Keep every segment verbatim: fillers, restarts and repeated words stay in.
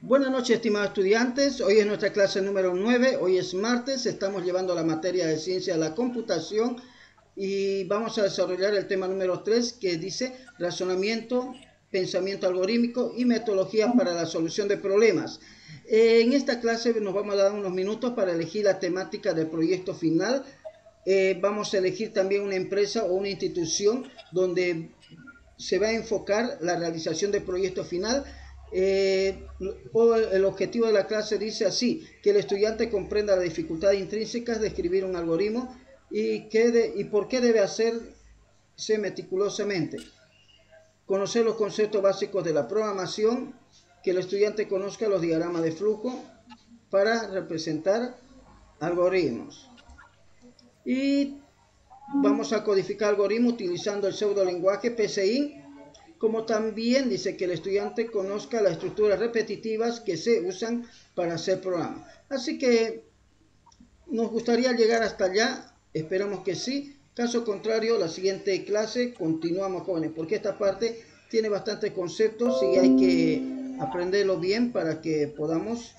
Buenas noches, estimados estudiantes. Hoy es nuestra clase número nueve. Hoy es martes. Estamos llevando la materia de ciencia de la computación y vamos a desarrollar el tema número tres, que dice razonamiento, pensamiento algorítmico y metodología para la solución de problemas. En esta clase nos vamos a dar unos minutos para elegir la temática del proyecto final. Eh, vamos a elegir también una empresa o una institución donde se va a enfocar la realización del proyecto final. Eh, el objetivo de la clase dice así: que el estudiante comprenda las dificultades intrínsecas de escribir un algoritmo y, que de, y por qué debe hacerse meticulosamente, conocer los conceptos básicos de la programación, que el estudiante conozca los diagramas de flujo para representar algoritmos, y vamos a codificar algoritmos utilizando el pseudolenguaje P C I. Como también dice que el estudiante conozca las estructuras repetitivas que se usan para hacer programas. Así que nos gustaría llegar hasta allá, esperamos que sí. Caso contrario, la siguiente clase continuamos, jóvenes, porque esta parte tiene bastantes conceptos y hay que aprenderlo bien para que podamos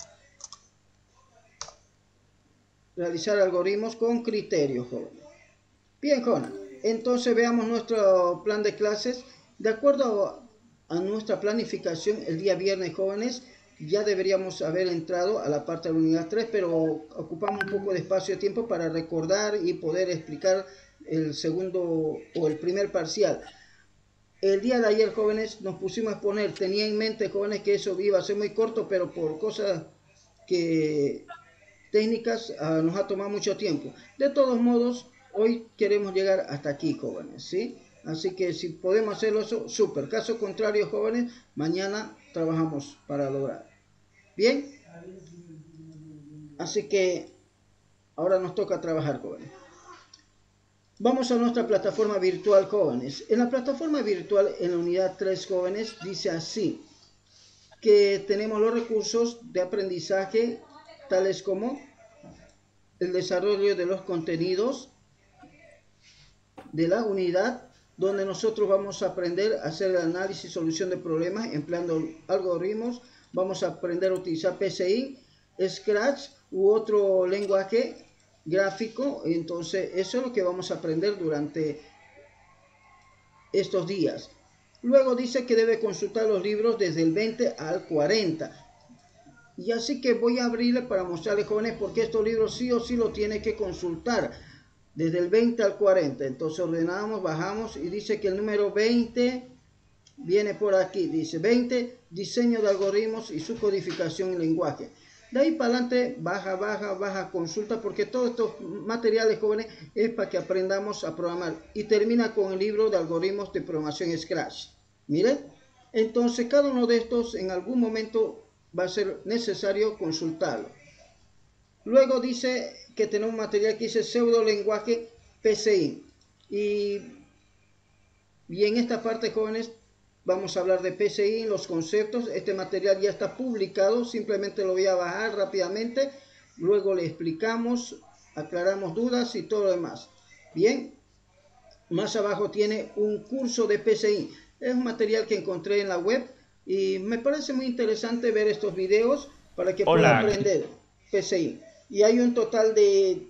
realizar algoritmos con criterio, jóvenes. Bien, jóvenes, entonces veamos nuestro plan de clases. De acuerdo a nuestra planificación, el día viernes, jóvenes, ya deberíamos haber entrado a la parte de la unidad tres, pero ocupamos un poco de espacio de tiempo para recordar y poder explicar el segundo o el primer parcial. El día de ayer, jóvenes, nos pusimos a exponer. Tenía en mente, jóvenes, que eso iba a ser muy corto, pero por cosas que técnicas uh, nos ha tomado mucho tiempo. De todos modos, hoy queremos llegar hasta aquí, jóvenes, ¿sí? Así que si podemos hacerlo, eso, súper. Caso contrario, jóvenes, mañana trabajamos para lograr. ¿Bien? Así que ahora nos toca trabajar, jóvenes. Vamos a nuestra plataforma virtual, jóvenes. En la plataforma virtual, en la unidad tres, jóvenes, dice así: que tenemos los recursos de aprendizaje, tales como el desarrollo de los contenidos de la unidad, donde nosotros vamos a aprender a hacer el análisis y solución de problemas empleando algoritmos. Vamos a aprender a utilizar P C I, Scratch u otro lenguaje gráfico. Entonces eso es lo que vamos a aprender durante estos días. Luego dice que debe consultar los libros desde el veinte al cuarenta. Y así que voy a abrirle para mostrarles, jóvenes, porque estos libros sí o sí lo tiene que consultar desde el veinte al cuarenta. Entonces ordenamos, bajamos y dice que el número veinte viene por aquí. Dice veinte, diseño de algoritmos y su codificación en lenguaje. De ahí para adelante, baja, baja, baja, consulta, porque todos estos materiales, jóvenes, es para que aprendamos a programar. Y termina con el libro de algoritmos de programación Scratch. Miren, entonces cada uno de estos en algún momento va a ser necesario consultarlo. Luego dice que tenemos un material que dice pseudo lenguaje P C I. Y, y en esta parte, jóvenes, vamos a hablar de P C I, los conceptos. Este material ya está publicado, simplemente lo voy a bajar rápidamente. Luego le explicamos, aclaramos dudas y todo lo demás. Bien, más abajo tiene un curso de P C I. Es un material que encontré en la web y me parece muy interesante ver estos videos para que Hola. puedan aprender P C I. Y hay un total de,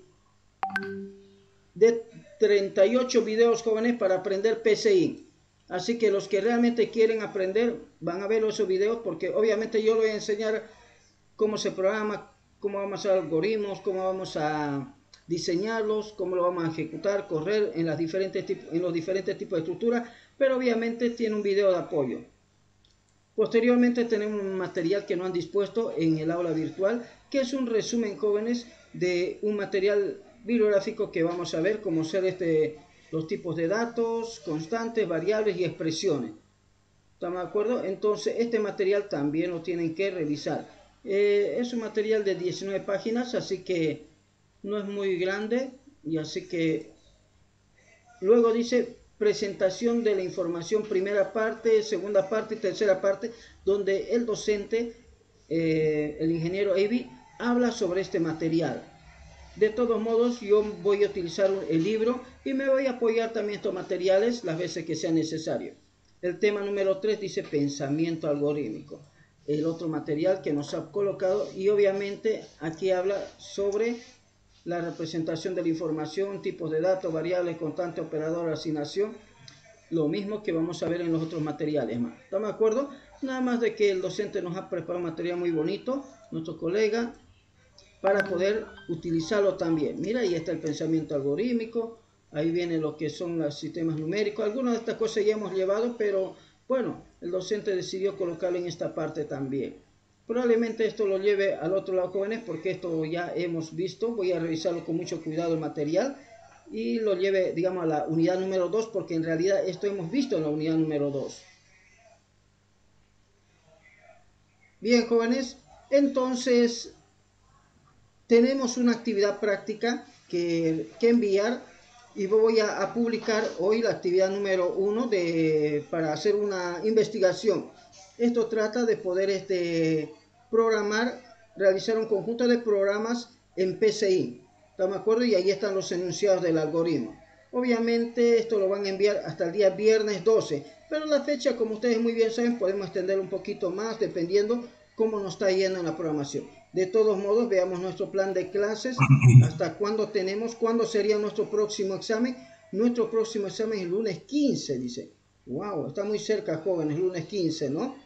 de treinta y ocho videos, jóvenes, para aprender P C I. Así que los que realmente quieren aprender van a ver esos videos, porque obviamente yo les voy a enseñar cómo se programa, cómo vamos a hacer algoritmos, cómo vamos a diseñarlos, cómo lo vamos a ejecutar, correr en, las diferentes en los diferentes tipos de estructuras, pero obviamente tiene un video de apoyo. Posteriormente tenemos un material que nos han dispuesto en el aula virtual, que es un resumen, jóvenes, de un material bibliográfico que vamos a ver, cómo ser este, los tipos de datos, constantes, variables y expresiones. ¿Estamos de acuerdo? Entonces este material también lo tienen que revisar. Eh, es un material de diecinueve páginas, así que no es muy grande, y así que luego dice presentación de la información, primera parte, segunda parte y tercera parte, donde el docente, eh, el ingeniero Avi, habla sobre este material. De todos modos, yo voy a utilizar el libro y me voy a apoyar también estos materiales las veces que sea necesario. El tema número tres dice pensamiento algorítmico. el otro material que nos ha colocado, y obviamente aquí habla sobre la representación de la información, tipos de datos, variables, constante, operador, asignación, lo mismo que vamos a ver en los otros materiales más. ¿Estamos de acuerdo? Nada más de que el docente nos ha preparado un material muy bonito, nuestro colega, para poder utilizarlo también. Mira, ahí está el pensamiento algorítmico, ahí viene lo que son los sistemas numéricos. Algunas de estas cosas ya hemos llevado, pero bueno, el docente decidió colocarlo en esta parte también. Probablemente esto lo lleve al otro lado, jóvenes, porque esto ya hemos visto. Voy a revisarlo con mucho cuidado el material y lo lleve, digamos, a la unidad número dos, porque en realidad esto hemos visto en la unidad número dos. Bien, jóvenes, entonces tenemos una actividad práctica que, que enviar, y voy a, a publicar hoy la actividad número uno de, para hacer una investigación. Esto trata de poder este, programar, realizar un conjunto de programas en P C I. ¿Estamos de acuerdo? Y ahí están los enunciados del algoritmo. Obviamente esto lo van a enviar hasta el día viernes doce, pero la fecha, como ustedes muy bien saben, podemos extender un poquito más dependiendo cómo nos está yendo en la programación. De todos modos, veamos nuestro plan de clases, hasta cuándo tenemos, cuándo sería nuestro próximo examen. Nuestro próximo examen es el lunes quince, dice. Wow, está muy cerca, jóvenes, lunes quince, ¿no?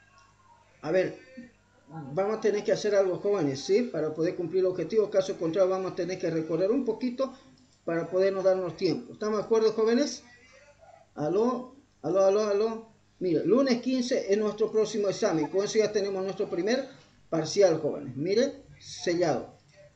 A ver, vamos a tener que hacer algo, jóvenes, ¿sí? Para poder cumplir el objetivo. Caso contrario, vamos a tener que recorrer un poquito para podernos darnos tiempo. ¿Estamos de acuerdo, jóvenes? Aló, aló, aló, aló. Mire, lunes quince es nuestro próximo examen. Con eso ya tenemos nuestro primer parcial, jóvenes. Mire, sellado.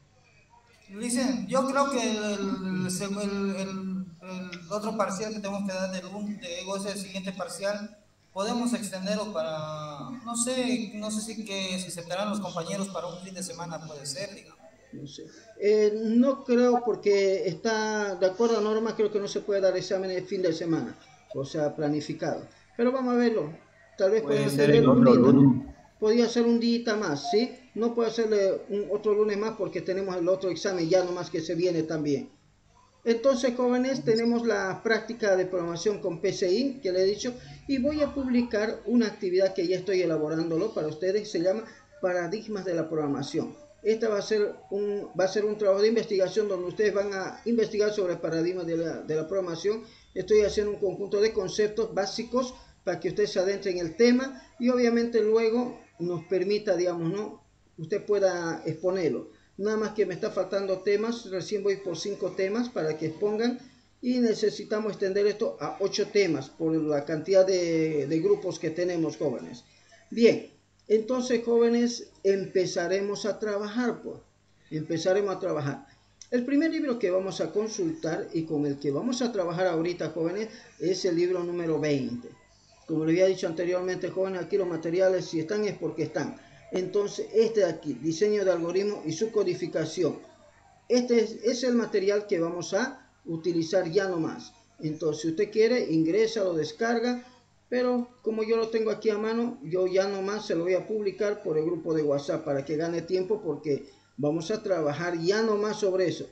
Dicen, yo creo que el, el, el, el otro parcial que tenemos que dar de, de ego es el siguiente parcial. Podemos extenderlo para, no sé, no sé si que si aceptarán los compañeros para un fin de semana, puede ser, digamos. No sé. Eh, no creo, porque está, de acuerdo a normas, creo que no se puede dar examen el fin de semana, o sea, planificado. Pero vamos a verlo. Tal vez Puede podemos ser el extender un otro día. lunes. Podría ser un día más, ¿sí? No puede hacerle un otro lunes más porque tenemos el otro examen ya nomás que se viene también. Entonces, jóvenes, tenemos la práctica de programación con P C I, que le he dicho, y voy a publicar una actividad que ya estoy elaborándolo para ustedes, se llama Paradigmas de la Programación. Esta va a ser un, va a ser un trabajo de investigación donde ustedes van a investigar sobre paradigmas de la, de la programación. Estoy haciendo un conjunto de conceptos básicos para que ustedes se adentren en el tema y obviamente luego nos permita, digamos, ¿no? Usted pueda exponerlo. Nada más que me está faltando temas, recién voy por cinco temas para que expongan y necesitamos extender esto a ocho temas por la cantidad de, de grupos que tenemos, jóvenes. Bien, entonces, jóvenes, empezaremos a trabajar, pues, empezaremos a trabajar. El primer libro que vamos a consultar y con el que vamos a trabajar ahorita, jóvenes, es el libro número veinte. Como le había dicho anteriormente, jóvenes, aquí los materiales, si están es porque están. Entonces, este de aquí, diseño de algoritmos y su codificación. Este es, es el material que vamos a utilizar ya nomás. Entonces, si usted quiere, ingresa, lo descarga, pero como yo lo tengo aquí a mano, yo ya nomás se lo voy a publicar por el grupo de WhatsApp para que gane tiempo, porque vamos a trabajar ya nomás sobre eso.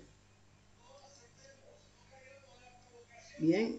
Bien.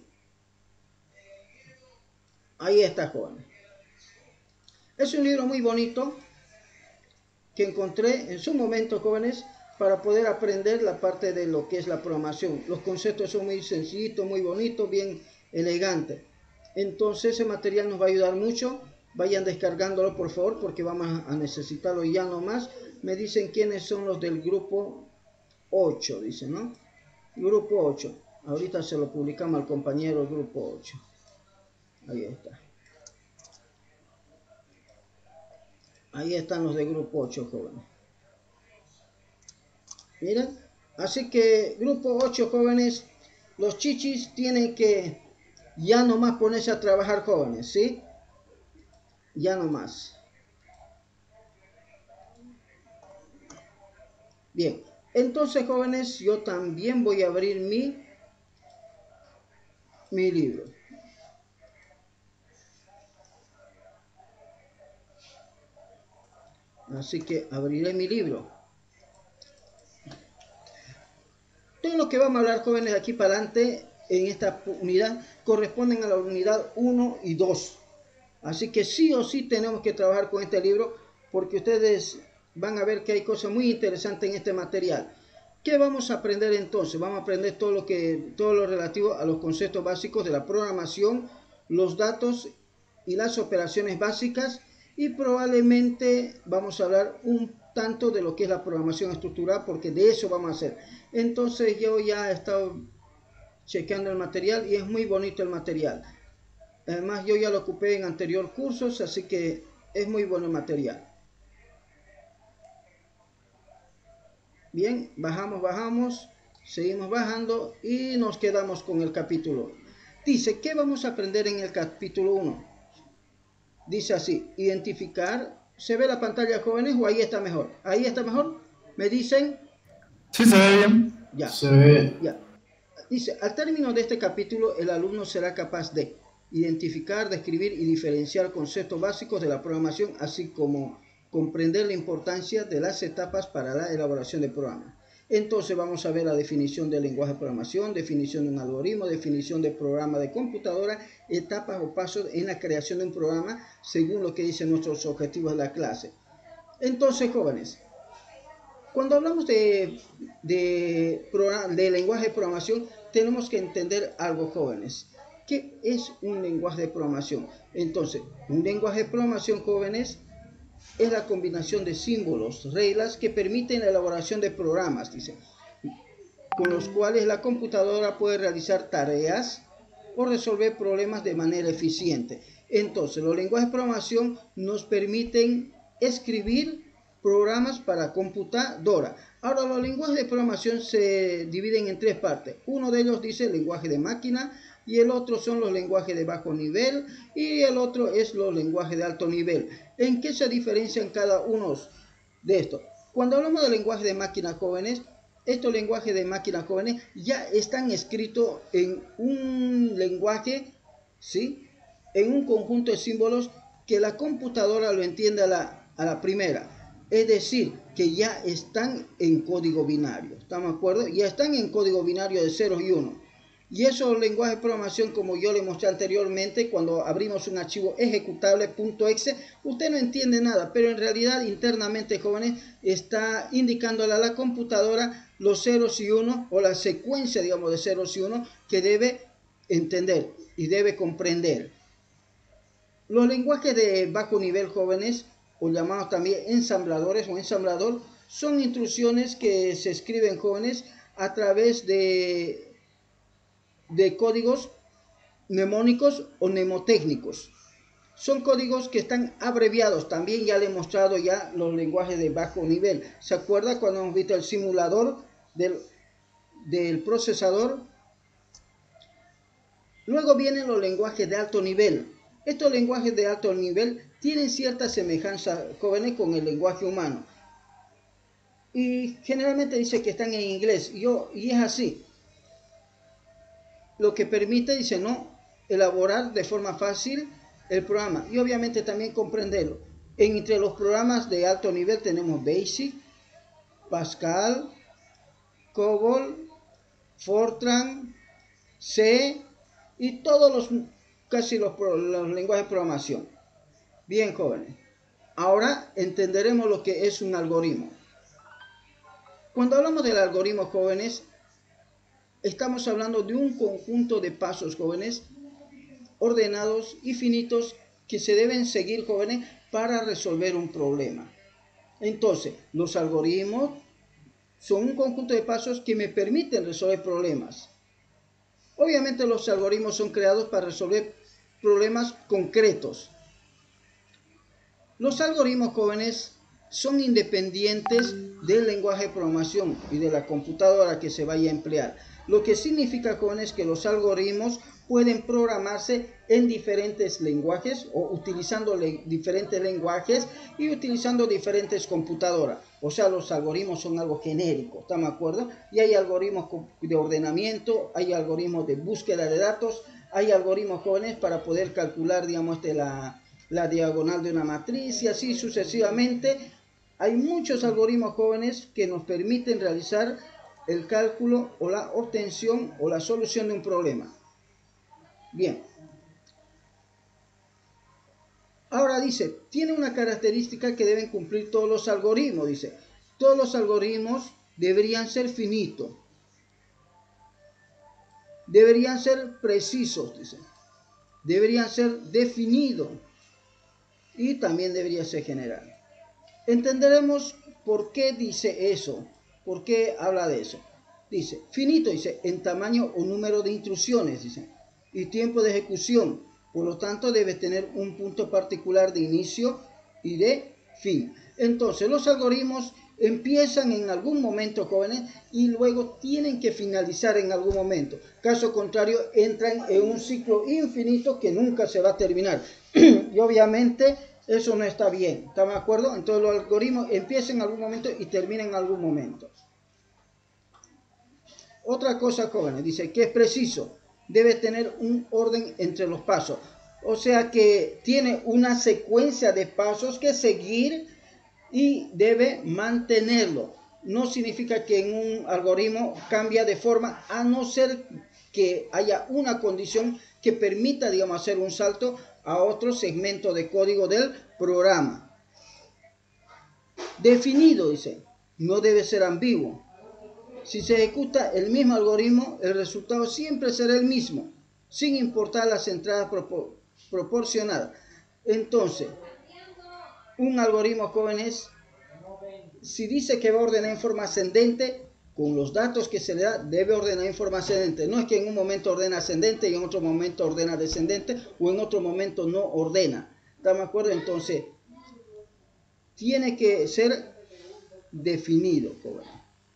Ahí está, jóvenes. Es un libro muy bonito que encontré en su momento, jóvenes, para poder aprender la parte de lo que es la programación. Los conceptos son muy sencillitos, muy bonitos, bien elegantes. Entonces ese material nos va a ayudar mucho. Vayan descargándolo, por favor, porque vamos a necesitarlo ya nomás. Me dicen quiénes son los del grupo ocho, dicen, ¿no? Grupo ocho. Ahorita se lo publicamos al compañero grupo ocho. Ahí está. Ahí están los de grupo ocho, jóvenes. Miren, así que grupo ocho, jóvenes, los chichis tienen que ya nomás ponerse a trabajar, jóvenes, ¿sí? Ya nomás. Bien, entonces, jóvenes, yo también voy a abrir mi, mi libro. Así que abriré mi libro. Todo lo que vamos a hablar, jóvenes, de aquí para adelante, en esta unidad, corresponden a la unidad uno y dos. Así que sí o sí tenemos que trabajar con este libro, porque ustedes van a ver que hay cosas muy interesantes en este material. ¿Qué vamos a aprender entonces? Vamos a aprender todo lo, que, todo lo relativo a los conceptos básicos de la programación, los datos y las operaciones básicas, y probablemente vamos a hablar un tanto de lo que es la programación estructurada, porque de eso vamos a hacer. Entonces yo ya he estado chequeando el material y es muy bonito el material. Además yo ya lo ocupé en anterior cursos, así que es muy bueno el material. Bien, bajamos, bajamos, seguimos bajando y nos quedamos con el capítulo. Dice, ¿qué vamos a aprender en el capítulo uno? Dice así, identificar. ¿Se ve la pantalla, jóvenes, o ahí está mejor? ¿Ahí está mejor? ¿Me dicen? Sí, se ve bien. Ya. Se ve. Ya. Dice, al término de este capítulo, el alumno será capaz de identificar, describir y diferenciar conceptos básicos de la programación, así como comprender la importancia de las etapas para la elaboración de programas. Entonces vamos a ver la definición del lenguaje de programación, definición de un algoritmo, definición de programa de computadora, etapas o pasos en la creación de un programa según lo que dicen nuestros objetivos de la clase. Entonces, jóvenes, cuando hablamos de, de, de lenguaje de programación, tenemos que entender algo, jóvenes. ¿Qué es un lenguaje de programación? Entonces, un lenguaje de programación, jóvenes, es la combinación de símbolos, reglas que permiten la elaboración de programas, dice, con los cuales la computadora puede realizar tareas o resolver problemas de manera eficiente. Entonces, los lenguajes de programación nos permiten escribir programas para computadora. Ahora, los lenguajes de programación se dividen en tres partes. Uno de ellos dice lenguaje de máquina, y el otro son los lenguajes de bajo nivel, y el otro es los lenguajes de alto nivel. ¿En qué se diferencian cada uno de estos? Cuando hablamos de lenguaje de máquina, jóvenes, estos lenguajes de máquina, jóvenes, ya están escritos en un lenguaje, ¿sí?, en un conjunto de símbolos que la computadora lo entiende a la, a la primera. Es decir, que ya están en código binario. ¿Estamos de acuerdo? Ya están en código binario de ceros y uno. Y esos lenguajes de programación, como yo le mostré anteriormente, cuando abrimos un archivo ejecutable.exe, usted no entiende nada, pero en realidad internamente, jóvenes, está indicándole a la computadora los ceros y unos, o la secuencia, digamos, de ceros y unos, que debe entender y debe comprender. Los lenguajes de bajo nivel, jóvenes, o llamados también ensambladores o ensamblador, son instrucciones que se escriben, jóvenes, a través de de códigos mnemónicos o mnemotécnicos. Son códigos que están abreviados. También ya le he mostrado ya los lenguajes de bajo nivel. ¿Se acuerda cuando hemos visto el simulador del, del procesador? Luego vienen los lenguajes de alto nivel. Estos lenguajes de alto nivel tienen cierta semejanza, jóvenes, con el lenguaje humano. Y generalmente dice que están en inglés. Yo, y es así. Lo que permite, dice, no, elaborar de forma fácil el programa y obviamente también comprenderlo. Entre los programas de alto nivel tenemos Basic, Pascal, COBOL, Fortran, C y todos los, casi los, los lenguajes de programación. Bien, jóvenes. Ahora entenderemos lo que es un algoritmo. Cuando hablamos del algoritmo, jóvenes, estamos hablando de un conjunto de pasos, jóvenes, ordenados y finitos que se deben seguir, jóvenes, para resolver un problema. Entonces, los algoritmos son un conjunto de pasos que me permiten resolver problemas. Obviamente los algoritmos son creados para resolver problemas concretos. Los algoritmos, jóvenes, son independientes del lenguaje de programación y de la computadora que se vaya a emplear. Lo que significa, jóvenes, que los algoritmos pueden programarse en diferentes lenguajes o utilizando le diferentes lenguajes y utilizando diferentes computadoras. O sea, los algoritmos son algo genérico, ¿estamos de acuerdo? Y hay algoritmos de ordenamiento, hay algoritmos de búsqueda de datos, hay algoritmos, jóvenes, para poder calcular, digamos, este, la, la diagonal de una matriz y así sucesivamente. Hay muchos algoritmos, jóvenes, que nos permiten realizar el cálculo o la obtención o la solución de un problema. Bien. Ahora dice, tiene una característica que deben cumplir todos los algoritmos. Dice, todos los algoritmos deberían ser finitos. Deberían ser precisos, dice. Deberían ser definidos. Y también debería ser general. Entenderemos por qué dice eso. ¿Por qué habla de eso? Dice, finito, dice, en tamaño o número de instrucciones, dice, y tiempo de ejecución. Por lo tanto, debe tener un punto particular de inicio y de fin. Entonces, los algoritmos empiezan en algún momento, jóvenes, y luego tienen que finalizar en algún momento. Caso contrario, entran en un ciclo infinito que nunca se va a terminar. Y obviamente, eso no está bien. ¿Estamos de acuerdo? Entonces, los algoritmos empiezan en algún momento y terminan en algún momento. Otra cosa, jóvenes, dice que es preciso. Debe tener un orden entre los pasos. O sea que tiene una secuencia de pasos que seguir y debe mantenerlo. No significa que en un algoritmo cambia de forma, a no ser que haya una condición que permita, digamos, hacer un salto a otro segmento de código del programa. Definido, dice, no debe ser ambiguo. Si se ejecuta el mismo algoritmo, el resultado siempre será el mismo, sin importar las entradas propor proporcionadas. Entonces, un algoritmo, jóvenes, si dice que va a ordenar en forma ascendente, con los datos que se le da, debe ordenar en forma ascendente. No es que en un momento ordena ascendente y en otro momento ordena descendente, o en otro momento no ordena. ¿Están de acuerdo? Entonces, tiene que ser definido, jóvenes.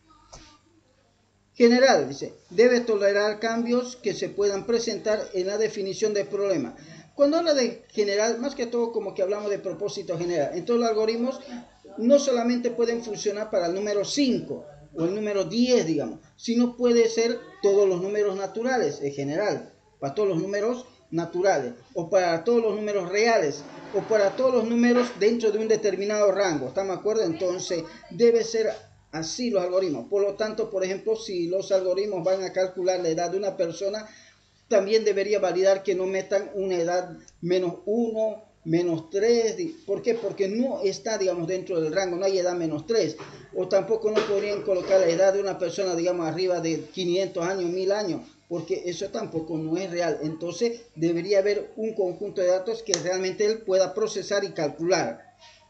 General, dice, debe tolerar cambios que se puedan presentar en la definición del problema. Cuando habla de general, más que todo como que hablamos de propósito general. Entonces los algoritmos no solamente pueden funcionar para el número cinco o el número diez, digamos, sino puede ser todos los números naturales, en general, para todos los números naturales, o para todos los números reales, o para todos los números dentro de un determinado rango. ¿Estamos de acuerdo? Entonces debe ser así los algoritmos. Por lo tanto, por ejemplo, si los algoritmos van a calcular la edad de una persona, también debería validar que no metan una edad menos uno, menos tres. ¿Por qué? Porque no está, digamos, dentro del rango, no hay edad menos tres. O tampoco no podrían colocar la edad de una persona, digamos, arriba de quinientos años, mil años, porque eso tampoco no es real. Entonces, debería haber un conjunto de datos que realmente él pueda procesar y calcular.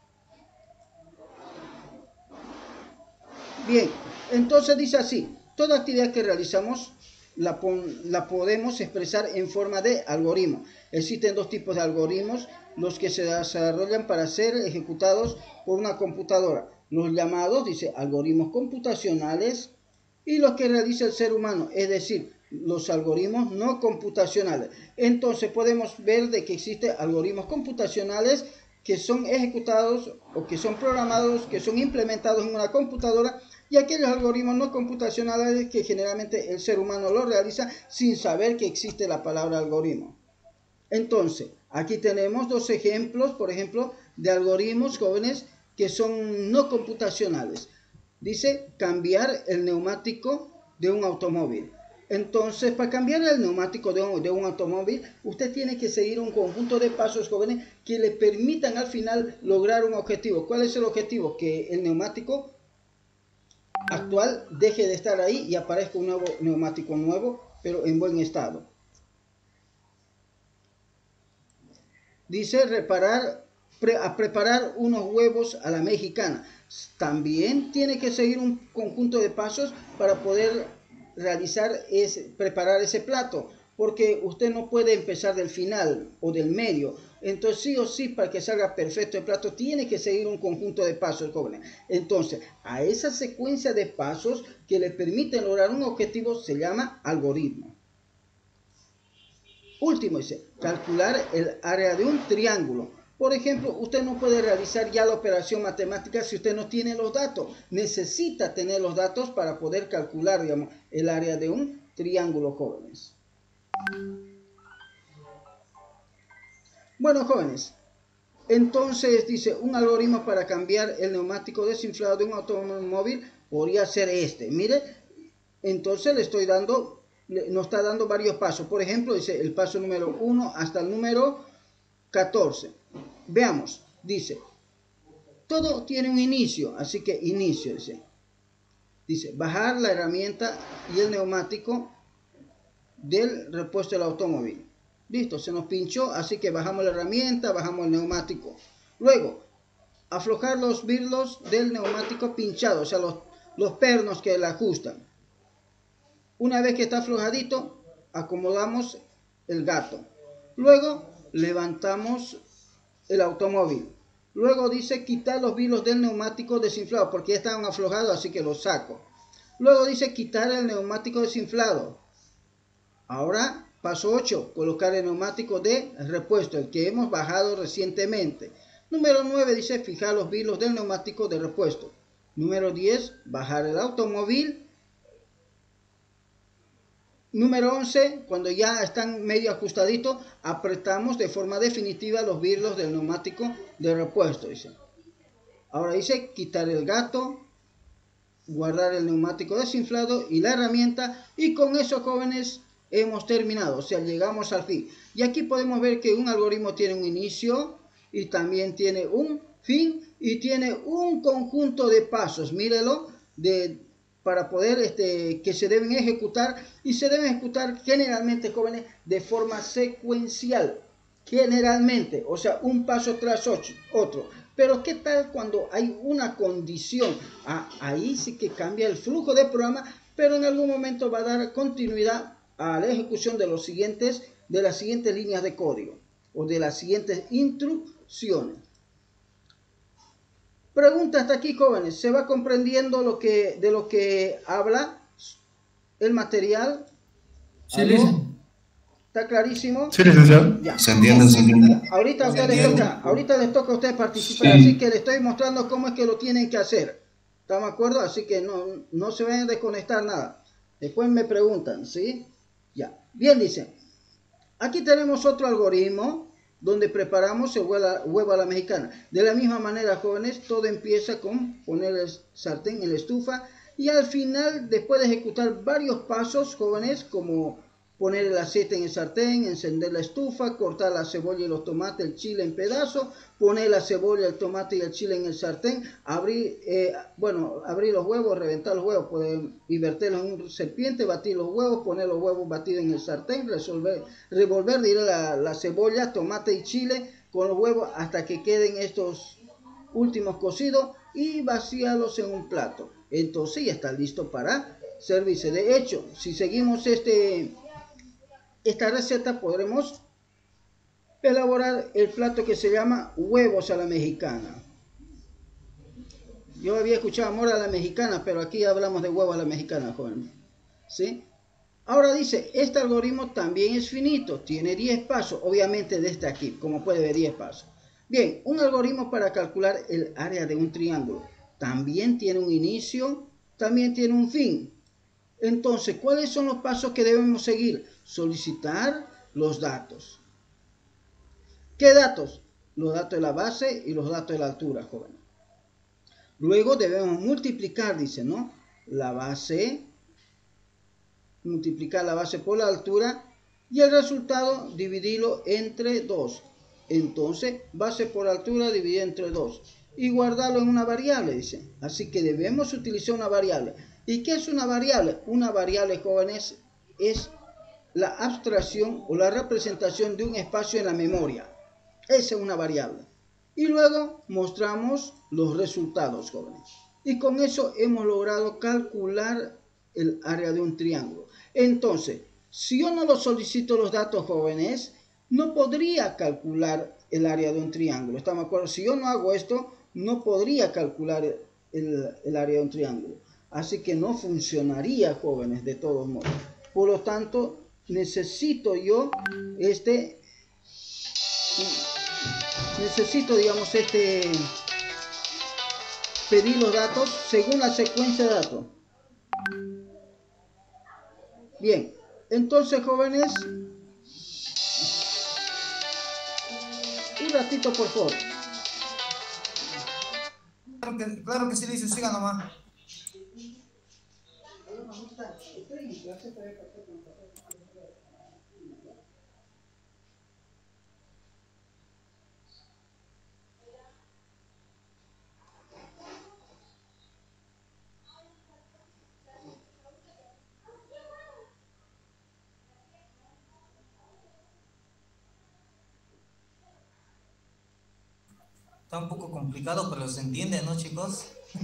Bien, entonces dice así, toda actividad que realizamos la, la podemos expresar en forma de algoritmo. Existen dos tipos de algoritmos, los que se desarrollan para ser ejecutados por una computadora. Los llamados, dice, algoritmos computacionales y los que realiza el ser humano, es decir, los algoritmos no computacionales. Entonces podemos ver de que existen algoritmos computacionales que son ejecutados o que son programados, que son implementados en una computadora, y aquellos algoritmos no computacionales que generalmente el ser humano lo realiza sin saber que existe la palabra algoritmo. Entonces, aquí tenemos dos ejemplos, por ejemplo, de algoritmos, jóvenes, que son no computacionales. Dice, cambiar el neumático de un automóvil. Entonces, para cambiar el neumático de un, de un automóvil, usted tiene que seguir un conjunto de pasos, jóvenes, que le permitan al final lograr un objetivo. ¿Cuál es el objetivo? Que el neumático actual deje de estar ahí y aparezca un nuevo neumático nuevo, pero en buen estado. Dice, reparar, pre, a preparar unos huevos a la mexicana. También tiene que seguir un conjunto de pasos para poder realizar ese, preparar ese plato, porque usted no puede empezar del final o del medio. Entonces sí o sí, para que salga perfecto el plato, tiene que seguir un conjunto de pasos, jóvenes. Entonces, a esa secuencia de pasos que le permiten lograr un objetivo se llama algoritmo. Último, dice, calcular el área de un triángulo. Por ejemplo, usted no puede realizar ya la operación matemática si usted no tiene los datos. Necesita tener los datos para poder calcular, digamos, el área de un triángulo, jóvenes. Bueno, jóvenes, entonces dice, un algoritmo para cambiar el neumático desinflado de un automóvil podría ser este. Mire, entonces le estoy dando, nos está dando varios pasos. Por ejemplo, dice el paso número uno hasta el número catorce. Veamos, dice, todo tiene un inicio, así que inicio, dice. Dice, bajar la herramienta y el neumático del repuesto del automóvil. Listo, se nos pinchó, así que bajamos la herramienta, bajamos el neumático. Luego, aflojar los birlos del neumático pinchado, o sea, los, los pernos que la ajustan. Una vez que está aflojadito, acomodamos el gato. Luego, levantamos el automóvil. Luego dice quitar los birlos del neumático desinflado, porque ya estaban aflojados, así que los saco. Luego dice quitar el neumático desinflado. Ahora, paso ocho, colocar el neumático de repuesto, el que hemos bajado recientemente. Número nueve dice fijar los birlos del neumático de repuesto. Número diez, bajar el automóvil. Número once, cuando ya están medio ajustaditos, apretamos de forma definitiva los birlos del neumático de repuesto. Dice. Ahora dice quitar el gato, guardar el neumático desinflado y la herramienta. Y con eso, jóvenes, hemos terminado. O sea, llegamos al fin. Y aquí podemos ver que un algoritmo tiene un inicio y también tiene un fin y tiene un conjunto de pasos. Mírelo, de... para poder, este, que se deben ejecutar, y se deben ejecutar generalmente, jóvenes, de forma secuencial, generalmente, o sea, un paso tras otro. Pero ¿qué tal cuando hay una condición? Ah, ahí sí que cambia el flujo del programa, pero en algún momento va a dar continuidad a la ejecución de los siguientes, de las siguientes líneas de código, o de las siguientes instrucciones. Pregunta hasta aquí, jóvenes. ¿Se va comprendiendo lo que, de lo que habla el material? Sí, licenciado. ¿Está clarísimo? Sí, licenciado. Ya. Se entiende, se entiende. Ahorita, a ustedes les toca, ahorita les toca a ustedes participar, Sí. así que les estoy mostrando cómo es que lo tienen que hacer. ¿Estamos de acuerdo? Así que no, no se vayan a desconectar nada. Después me preguntan, ¿sí? Ya. Bien, dice. Aquí tenemos otro algoritmo donde preparamos el huevo a la mexicana. De la misma manera, jóvenes, todo empieza con poner el sartén en la estufa y al final, después de ejecutar varios pasos, jóvenes, como poner el aceite en el sartén, encender la estufa, cortar la cebolla y los tomates, el chile en pedazos, poner la cebolla, el tomate y el chile en el sartén, abrir, eh, bueno, abrir los huevos, reventar los huevos, pueden invertirlos en un recipiente, batir los huevos, poner los huevos batidos en el sartén, resolver, revolver diré, la, la cebolla, tomate y chile con los huevos hasta que queden estos últimos cocidos y vaciarlos en un plato. Entonces ya está listo para servirse. De hecho, si seguimos este... esta receta podremos elaborar el plato que se llama huevos a la mexicana. Yo había escuchado amor a la mexicana, pero aquí hablamos de huevos a la mexicana, joven. ¿Sí? Ahora dice, este algoritmo también es finito, tiene diez pasos, obviamente desde aquí, como puede ver, diez pasos. Bien, un algoritmo para calcular el área de un triángulo. También tiene un inicio, también tiene un fin. Entonces, ¿cuáles son los pasos que debemos seguir? Solicitar los datos. ¿Qué datos? Los datos de la base y los datos de la altura, joven. Luego debemos multiplicar, dice, ¿no? La base, multiplicar la base por la altura y el resultado dividirlo entre dos. Entonces, base por altura dividida entre dos. Y guardarlo en una variable, dice. Así que debemos utilizar una variable. ¿Y qué es una variable? Una variable, jóvenes, es la abstracción o la representación de un espacio en la memoria. Esa es una variable. Y luego mostramos los resultados, jóvenes. Y con eso hemos logrado calcular el área de un triángulo. Entonces, si yo no lo solicito los datos, jóvenes, no podría calcular el área de un triángulo. ¿Estamos de acuerdo? Si yo no hago esto, no podría calcular el, el área de un triángulo. Así que no funcionaría, jóvenes, de todos modos. Por lo tanto, necesito yo este, necesito, digamos, este, pedir los datos según la secuencia de datos. Bien, entonces, jóvenes, un ratito, por favor. Claro que, claro que sí, dice, siga nomás. Está un poco complicado, pero se entiende, ¿no, chicos?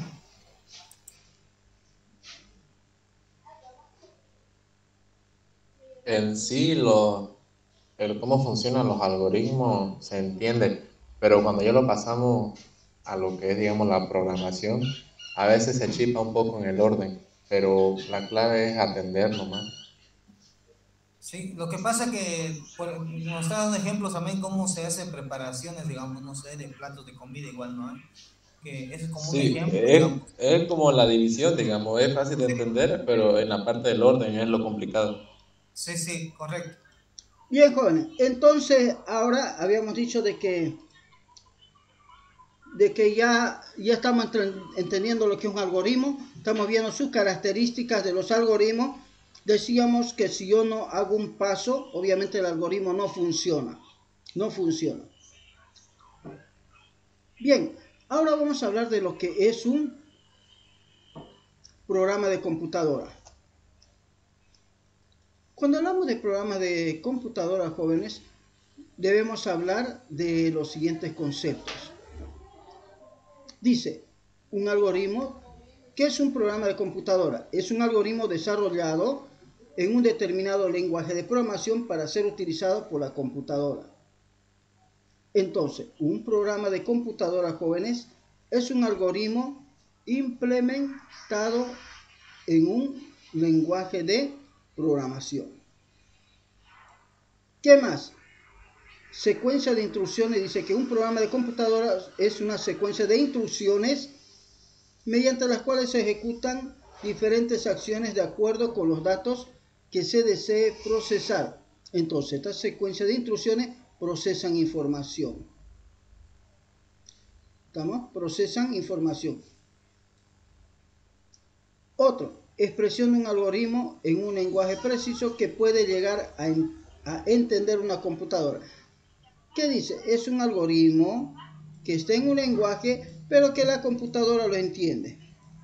En sí, lo, el cómo funcionan los algoritmos se entiende, pero cuando ya lo pasamos a lo que es, digamos, la programación, a veces se chipa un poco en el orden, pero la clave es atender nomás. Sí, lo que pasa que por, nos está dando ejemplos también cómo se hacen preparaciones, digamos, no sé, de platos de comida igual, ¿no? Que es como un Sí, ejemplo, es, digamos. es como la división, digamos, es fácil de entender, pero en la parte del orden es lo complicado. Sí, sí, correcto. Bien, jóvenes. Entonces, ahora habíamos dicho de que de que ya, ya estamos entendiendo lo que es un algoritmo, estamos viendo sus características de los algoritmos. Decíamos que si yo no hago un paso, obviamente el algoritmo no funciona, no funciona. Bien, ahora vamos a hablar de lo que es un programa de computadora. Cuando hablamos de programas de computadora, jóvenes, debemos hablar de los siguientes conceptos. Dice, un algoritmo, ¿qué es un programa de computadora? Es un algoritmo desarrollado en un determinado lenguaje de programación para ser utilizado por la computadora. Entonces, un programa de computadora, jóvenes, es un algoritmo implementado en un lenguaje de programación. ¿Qué más? Secuencia de instrucciones. Dice que un programa de computadora es una secuencia de instrucciones mediante las cuales se ejecutan diferentes acciones de acuerdo con los datos que se desee procesar. Entonces, esta secuencia de instrucciones procesan información. ¿Estamos? Procesan información. Otro, expresión de un algoritmo en un lenguaje preciso que puede llegar a, a entender una computadora. ¿Qué dice? Es un algoritmo que está en un lenguaje, pero que la computadora lo entiende.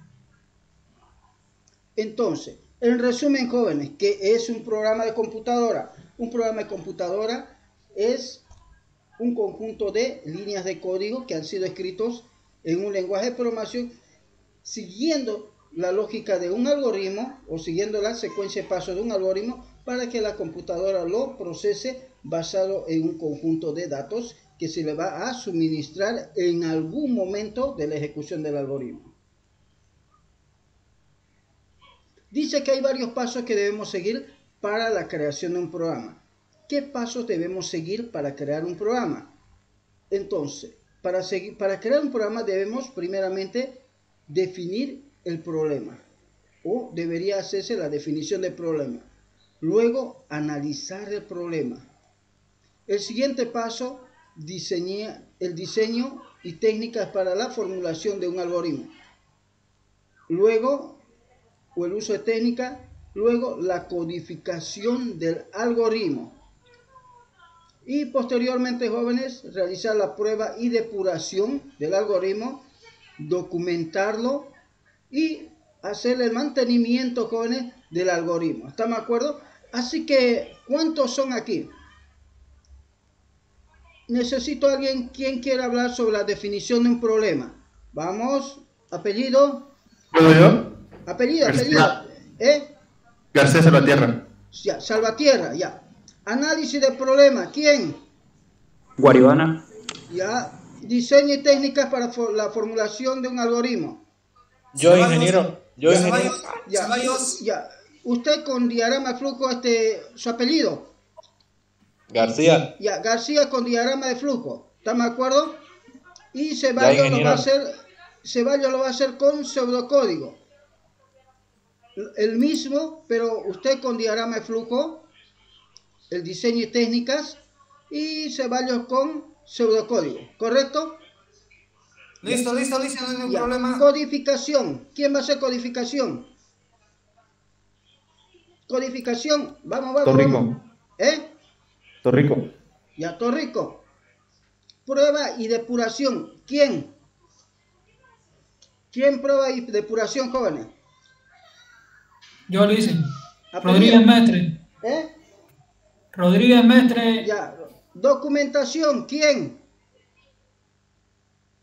Entonces, en resumen, jóvenes, ¿qué es un programa de computadora? Un programa de computadora es un conjunto de líneas de código que han sido escritos en un lenguaje de programación siguiendo la lógica de un algoritmo o siguiendo la secuencia de pasos de un algoritmo para que la computadora lo procese basado en un conjunto de datos que se le va a suministrar en algún momento de la ejecución del algoritmo. Dice que hay varios pasos que debemos seguir para la creación de un programa. ¿Qué pasos debemos seguir para crear un programa? Entonces, para, seguir, para crear un programa debemos primeramente definir el problema, o debería hacerse la definición del problema. Luego, analizar el problema. El siguiente paso, diseñar el diseño y técnicas para la formulación de un algoritmo. Luego, o el uso de técnica, luego la codificación del algoritmo. Y posteriormente, jóvenes, realizar la prueba y depuración del algoritmo, documentarlo y hacer el mantenimiento, jóvenes, del algoritmo. ¿Estamos de acuerdo? Así que, ¿cuántos son aquí? Necesito a alguien quien quiera hablar sobre la definición de un problema. Vamos, apellido. ¿Puedo yo? Apellido, García. apellido. ¿Eh? García Salvatierra. Ya, Salvatierra, ya. Análisis del problema, ¿quién? Guaribana. Ya. Diseño y técnicas para for la formulación de un algoritmo. Yo, Ceballos, ingeniero, yo, ya, ingeniero. ya, Ceballos. ya. Usted con diagrama de flujo, este, su apellido. García. Ya, García con diagrama de flujo. ¿Estamos de acuerdo? Y Ceballos Ya, lo va a ingeniero. hacer, Ceballos lo va a hacer con pseudocódigo. El mismo, pero usted con diagrama de flujo, el diseño y técnicas, y Ceballos con pseudocódigo, ¿correcto? Listo, listo, listo, no hay ningún Ya. problema. Codificación. ¿Quién va a hacer codificación? Codificación. Vamos, vamos, Torrico. vamos. ¿Eh? Torrico. Ya, Torrico. Prueba y depuración. ¿Quién? ¿Quién prueba y depuración, jóvenes? Yo lo hice. Apellido. Rodríguez Mestre. ¿Eh? Rodríguez Mestre. Ya. Documentación. ¿Quién?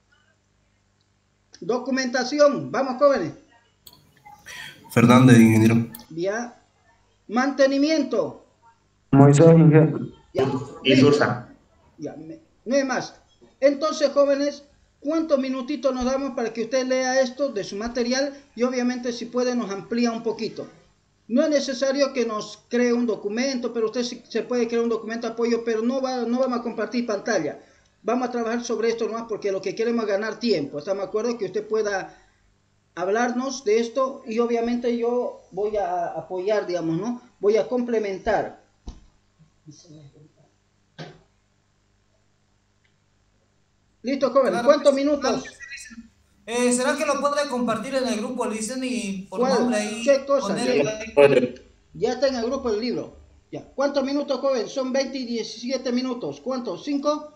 Documentación, vamos jóvenes. Fernández, ingeniero. Ya. Mantenimiento. Moisés, ingeniero. Ya. Y Listo. Susa. Ya, me- no hay más. Entonces, jóvenes, ¿cuántos minutitos nos damos para que usted lea esto de su material? Y obviamente, si puede, nos amplía un poquito. No es necesario que nos cree un documento, pero usted sí se puede crear un documento de apoyo, pero no, va, no vamos a compartir pantalla. Vamos a trabajar sobre esto nomás porque lo que queremos es ganar tiempo. ¿Estamos de acuerdo? Que usted pueda hablarnos de esto y obviamente yo voy a apoyar, digamos, ¿no? Voy a complementar. Listo, joven. Claro, ¿Cuántos pues, minutos? claro, eh, ¿será que lo puede compartir en el grupo, Listen, y por ¿Cuál? nombre ahí? ¿Qué cosa? Ponerlo ahí? Ya está en el grupo del libro. Ya. ¿Cuántos minutos, joven? Son veinte y diecisiete minutos. ¿Cuántos? ¿cinco?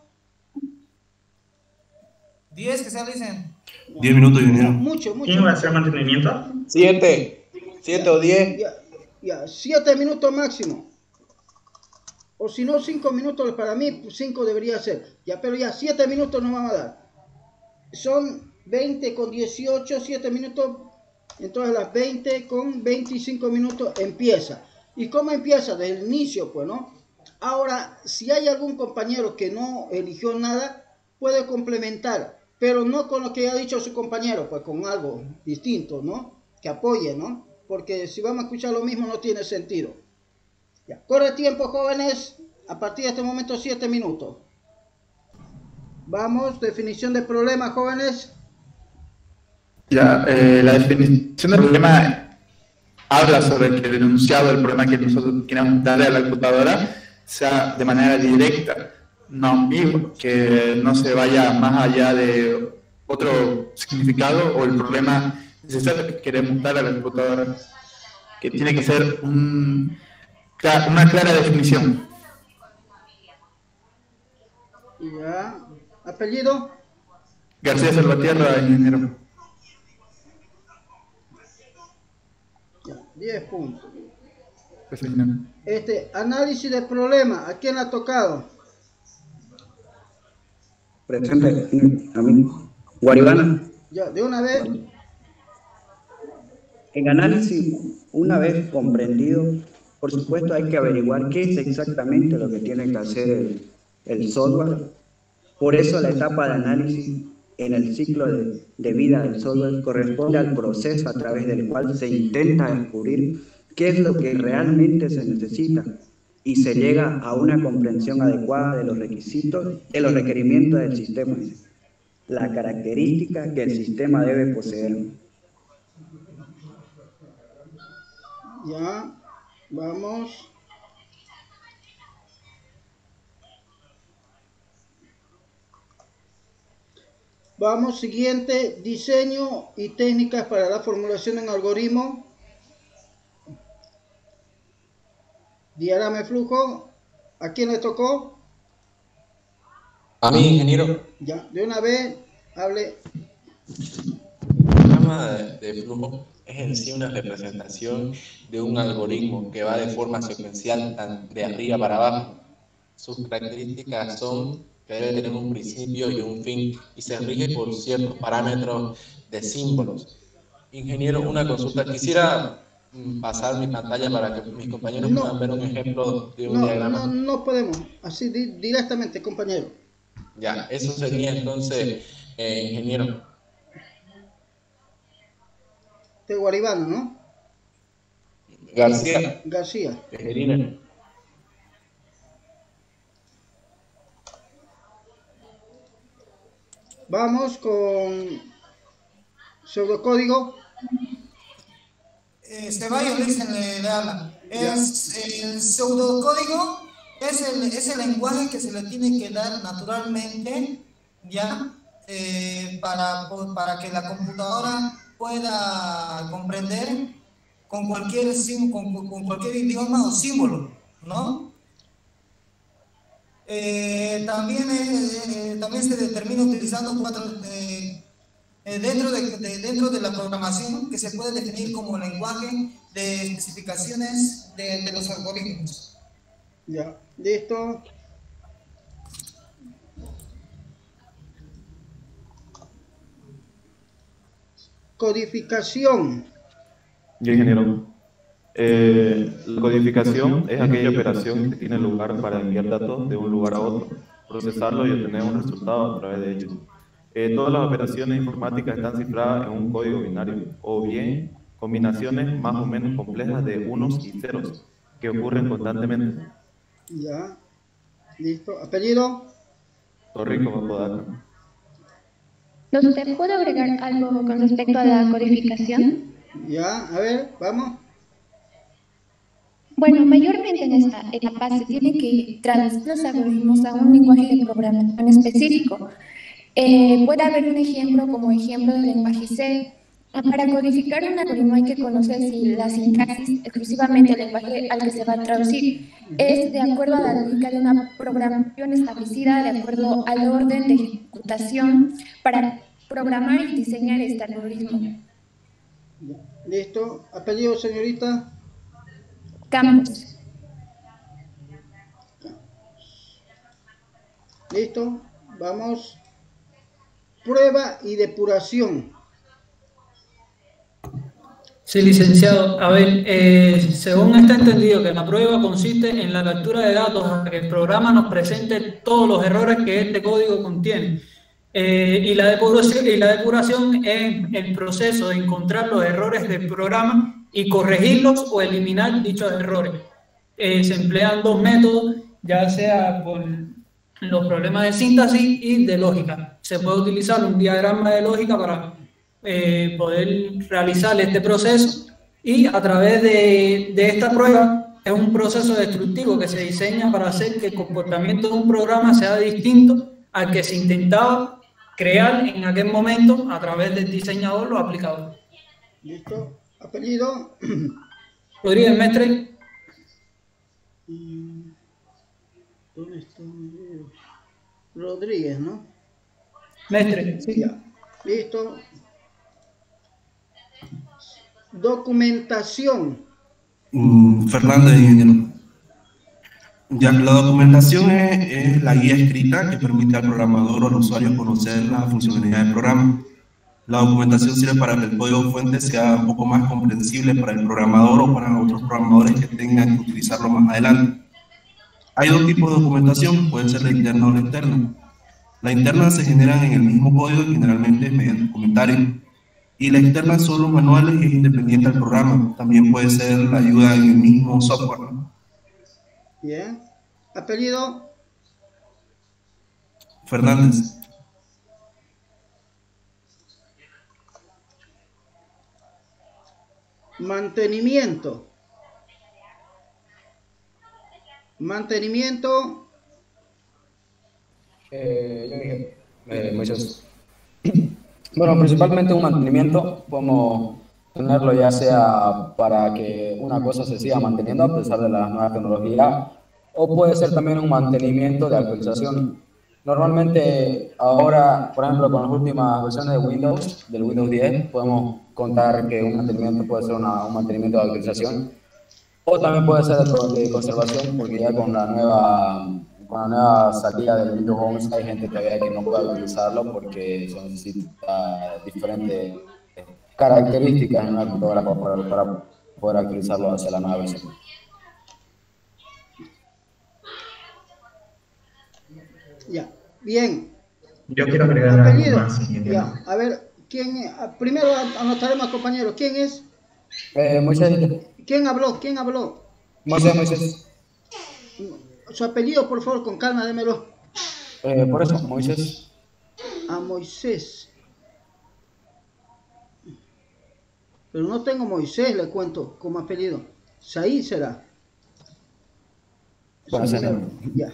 diez que sea, Listen. Diez minutos, ingeniero. Mucho, mucho. ¿Quién va a hacer mantenimiento? Siete. Siete o diez. Ya, ya, siete minutos máximo. O si no, cinco minutos para mí, cinco debería ser. Ya, pero ya, siete minutos nos vamos a dar. Son veinte con dieciocho, siete minutos. Entonces las veinte con veinticinco minutos empieza. ¿Y cómo empieza? Desde el inicio, pues, ¿no? Ahora, si hay algún compañero que no eligió nada, puede complementar, pero no con lo que ha dicho su compañero, pues con algo distinto, ¿no? Que apoye, ¿no? Porque si vamos a escuchar lo mismo no tiene sentido. Ya. Corre tiempo, jóvenes. A partir de este momento, siete minutos. Vamos, definición de problema, jóvenes. Ya, eh, la definición del problema habla sobre que el enunciado del problema que nosotros queremos darle a la computadora sea de manera directa, no ambigua, que no se vaya más allá de otro significado o el problema necesario que queremos dar a la computadora, que tiene que ser un, una clara definición. Ya. Apellido. García Salvatierra, ingeniero. Ya. diez puntos. Pues, ingeniero. Este, análisis de problema. ¿A quién le ha tocado? Presente a mí. Guaribana. Ya, de una vez. En análisis, una vez comprendido, por supuesto hay que averiguar qué es exactamente lo que tiene que hacer el, el software. Por eso la etapa de análisis en el ciclo de, de vida del software corresponde al proceso a través del cual se intenta descubrir qué es lo que realmente se necesita y se llega a una comprensión adecuada de los requisitos, de los requerimientos del sistema, la característica que el sistema debe poseer. Ya, vamos. Vamos, siguiente, diseño y técnicas para la formulación de un algoritmo. Diagrama de flujo. ¿A quién le tocó? A mí, ingeniero. Ya, de una vez, hable. El diagrama de, de flujo es en sí una representación de un algoritmo que va de forma secuencial tan de arriba para abajo. Sus características son que debe tener un principio y un fin y se rige por ciertos parámetros de símbolos. Ingeniero, una consulta. Quisiera mm, pasar mi pantalla para que mis compañeros No. puedan ver un ejemplo de un No, diagrama. no, no podemos. Así di- directamente, compañero. Ya, eso sería entonces, eh, ingeniero. De Guaribano, ¿no? García, García. Tejerina. Vamos con pseudocódigo. Eh, Ceballos Listen le, le habla. Es, el pseudocódigo es el, es el lenguaje que se le tiene que dar naturalmente, ¿ya? Eh, para, para que la computadora pueda comprender con cualquier, sim- con, con cualquier idioma o símbolo, ¿no? Eh, también, eh, también se determina utilizando cuatro, eh, eh, dentro, de, de, dentro de la programación que se puede definir como lenguaje de especificaciones de, de los algoritmos. Ya, listo. Codificación. Ya, ingeniero. Eh, la codificación es aquella operación que tiene lugar para enviar datos de un lugar a otro, procesarlo y obtener un resultado a través de ellos. Eh, todas las operaciones informáticas están cifradas en un código binario, o bien combinaciones más o menos complejas de unos y ceros, que ocurren constantemente. Ya, listo. ¿Apellido? Torrico, Apodaca. ¿Usted puede agregar algo con respecto a la codificación? Ya, a ver, vamos. Bueno, mayormente en esta etapa se tiene que traducir los algoritmos a un lenguaje de programación específico. Eh, puede haber un ejemplo como ejemplo del lenguaje C. Para codificar un algoritmo hay que conocer si la sintaxis, exclusivamente el lenguaje al que se va a traducir, es de acuerdo a la lógica de una programación establecida, de acuerdo al orden de ejecutación para programar y diseñar este algoritmo. Listo. ¿Apellido, señorita? Campos. Listo. Vamos. Prueba y depuración. Sí, licenciado. A ver, eh, según está entendido que la prueba consiste en la captura de datos para que el programa nos presente todos los errores que este código contiene. Eh, y, la depuración, y la depuración es el proceso de encontrar los errores del programa y corregirlos o eliminar dichos errores. Eh, se emplean dos métodos, ya sea por los problemas de síntesis y de lógica. Se puede utilizar un diagrama de lógica para eh, poder realizar este proceso, y a través de, de esta prueba es un proceso destructivo que se diseña para hacer que el comportamiento de un programa sea distinto al que se intentaba crear en aquel momento a través del diseñador o aplicador. Listo. ¿Apellido? Rodríguez Mestre. ¿Dónde está? Rodríguez, ¿no? Mestre, sí. Ya. Listo. Documentación. Mm, Fernández, ingeniero. Ya, la documentación es, es la guía escrita que permite al programador o al usuario conocer la funcionalidad del programa. La documentación sirve para que el código fuente sea un poco más comprensible para el programador o para otros programadores que tengan que utilizarlo más adelante. Hay dos tipos de documentación, puede ser la interna o la externa. La interna se genera en el mismo código y generalmente mediante comentarios. Y la externa son los manuales y es independiente del programa. También puede ser la ayuda en el mismo software, ¿no? Bien. ¿Apellido? Fernández. Mantenimiento. Mantenimiento. Eh, yo dije, eh, Moisés. Bueno, principalmente un mantenimiento, podemos tenerlo ya sea para que una cosa se siga manteniendo a pesar de la nueva tecnología, o puede ser también un mantenimiento de actualización. Normalmente ahora, por ejemplo, con las últimas versiones de Windows, del Windows diez, podemos contar que un mantenimiento puede ser una, un mantenimiento de actualización, o también puede ser de conservación, porque ya con la nueva, con la nueva salida del Windows once hay gente todavía que no puede utilizarlo porque se necesita diferentes características en una computadora para, para poder actualizarlo hacia la nueva versión. Ya, bien. Yo quiero agregar algo Apellido. más, ingeniero. Ya, a ver, ¿quién? Primero anotaremos, compañeros. ¿Quién es? Eh, Moisés. ¿Quién habló? ¿Quién habló? Moisés, Moisés. Su apellido, por favor, con calma, démelo. Eh, por eso, Moisés. A Moisés. Pero no tengo Moisés, le cuento, como apellido. Saí será. Bueno, Su sí, número. no. Ya.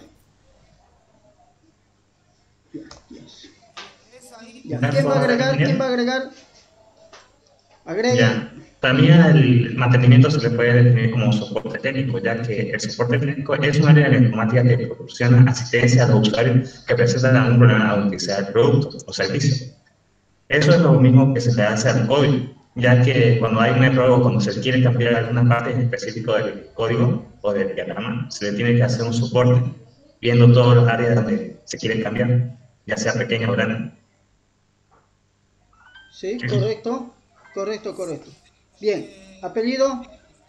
Ya, yes. Ya. Ya, ¿Quién va a agregar? ingeniero. ¿Quién va a agregar? Agrega. Ya. También el mantenimiento se le puede definir como soporte técnico, ya que el soporte técnico es un área de la informática que proporciona asistencia a los usuarios que presentan algún problema al utilizar el producto o servicio. Eso es lo mismo que se le hace al código, ya que cuando hay un error o cuando se quiere cambiar alguna parte en específico del código o del diagrama, se le tiene que hacer un soporte, viendo todas las áreas donde se quiere cambiar, ya sea pequeña o grande. Sí, correcto. Correcto, correcto. Bien, apellido.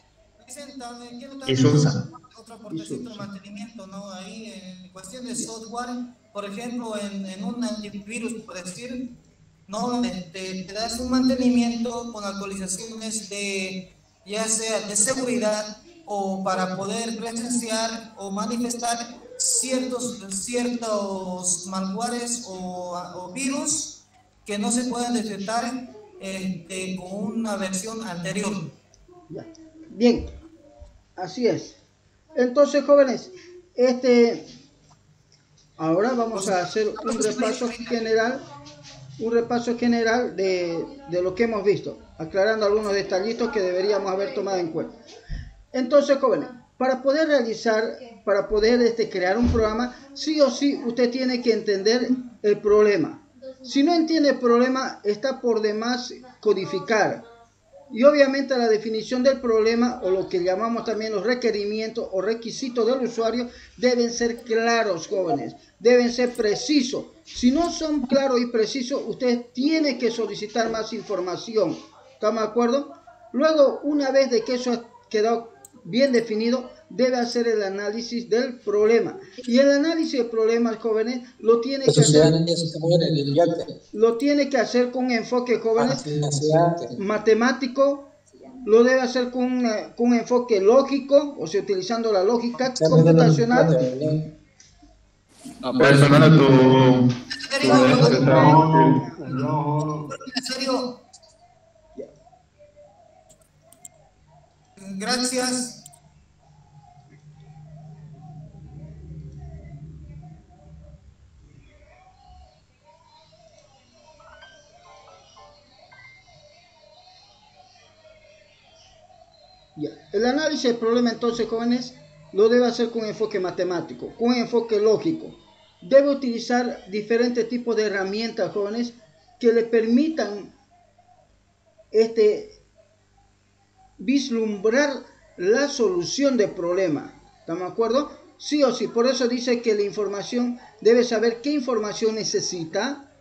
Isusa. Otro aportecito de mantenimiento, ¿no? Ahí en cuestión de software, por ejemplo, en, en un antivirus, por decir, ¿no? Te, te das un mantenimiento con actualizaciones de, ya sea de seguridad o para poder presenciar o manifestar ciertos, ciertos malwares o, o virus que no se pueden detectar este, con una versión anterior. Ya. Bien, así es. Entonces, jóvenes, este, ahora vamos a hacer un repaso general, un repaso general de, de lo que hemos visto, aclarando algunos detallitos que deberíamos haber tomado en cuenta. Entonces, jóvenes, para poder realizar, para poder este, crear un programa, sí o sí usted tiene que entender el problema. Si no entiende el problema, está por demás codificar. Y obviamente la definición del problema, o lo que llamamos también los requerimientos o requisitos del usuario, deben ser claros, jóvenes, deben ser precisos. Si no son claros y precisos, usted tiene que solicitar más información. ¿Estamos de acuerdo? Luego, una vez de que eso ha quedado bien definido, debe hacer el análisis del problema. Y el análisis del problema, jóvenes, lo tiene que hacer, lo tiene que hacer con un enfoque, jóvenes, matemático, lo debe hacer con, una, con un enfoque lógico, o sea, utilizando la lógica computacional. No, pues, Fernando, tu... ¿En serio? Gracias. Ya. El análisis del problema, entonces, jóvenes, lo debe hacer con un enfoque matemático, con un enfoque lógico. Debe utilizar diferentes tipos de herramientas, jóvenes, que le permitan este, vislumbrar la solución del problema. ¿Estamos de acuerdo? Sí o sí. Por eso dice que la información debe saber qué información necesita,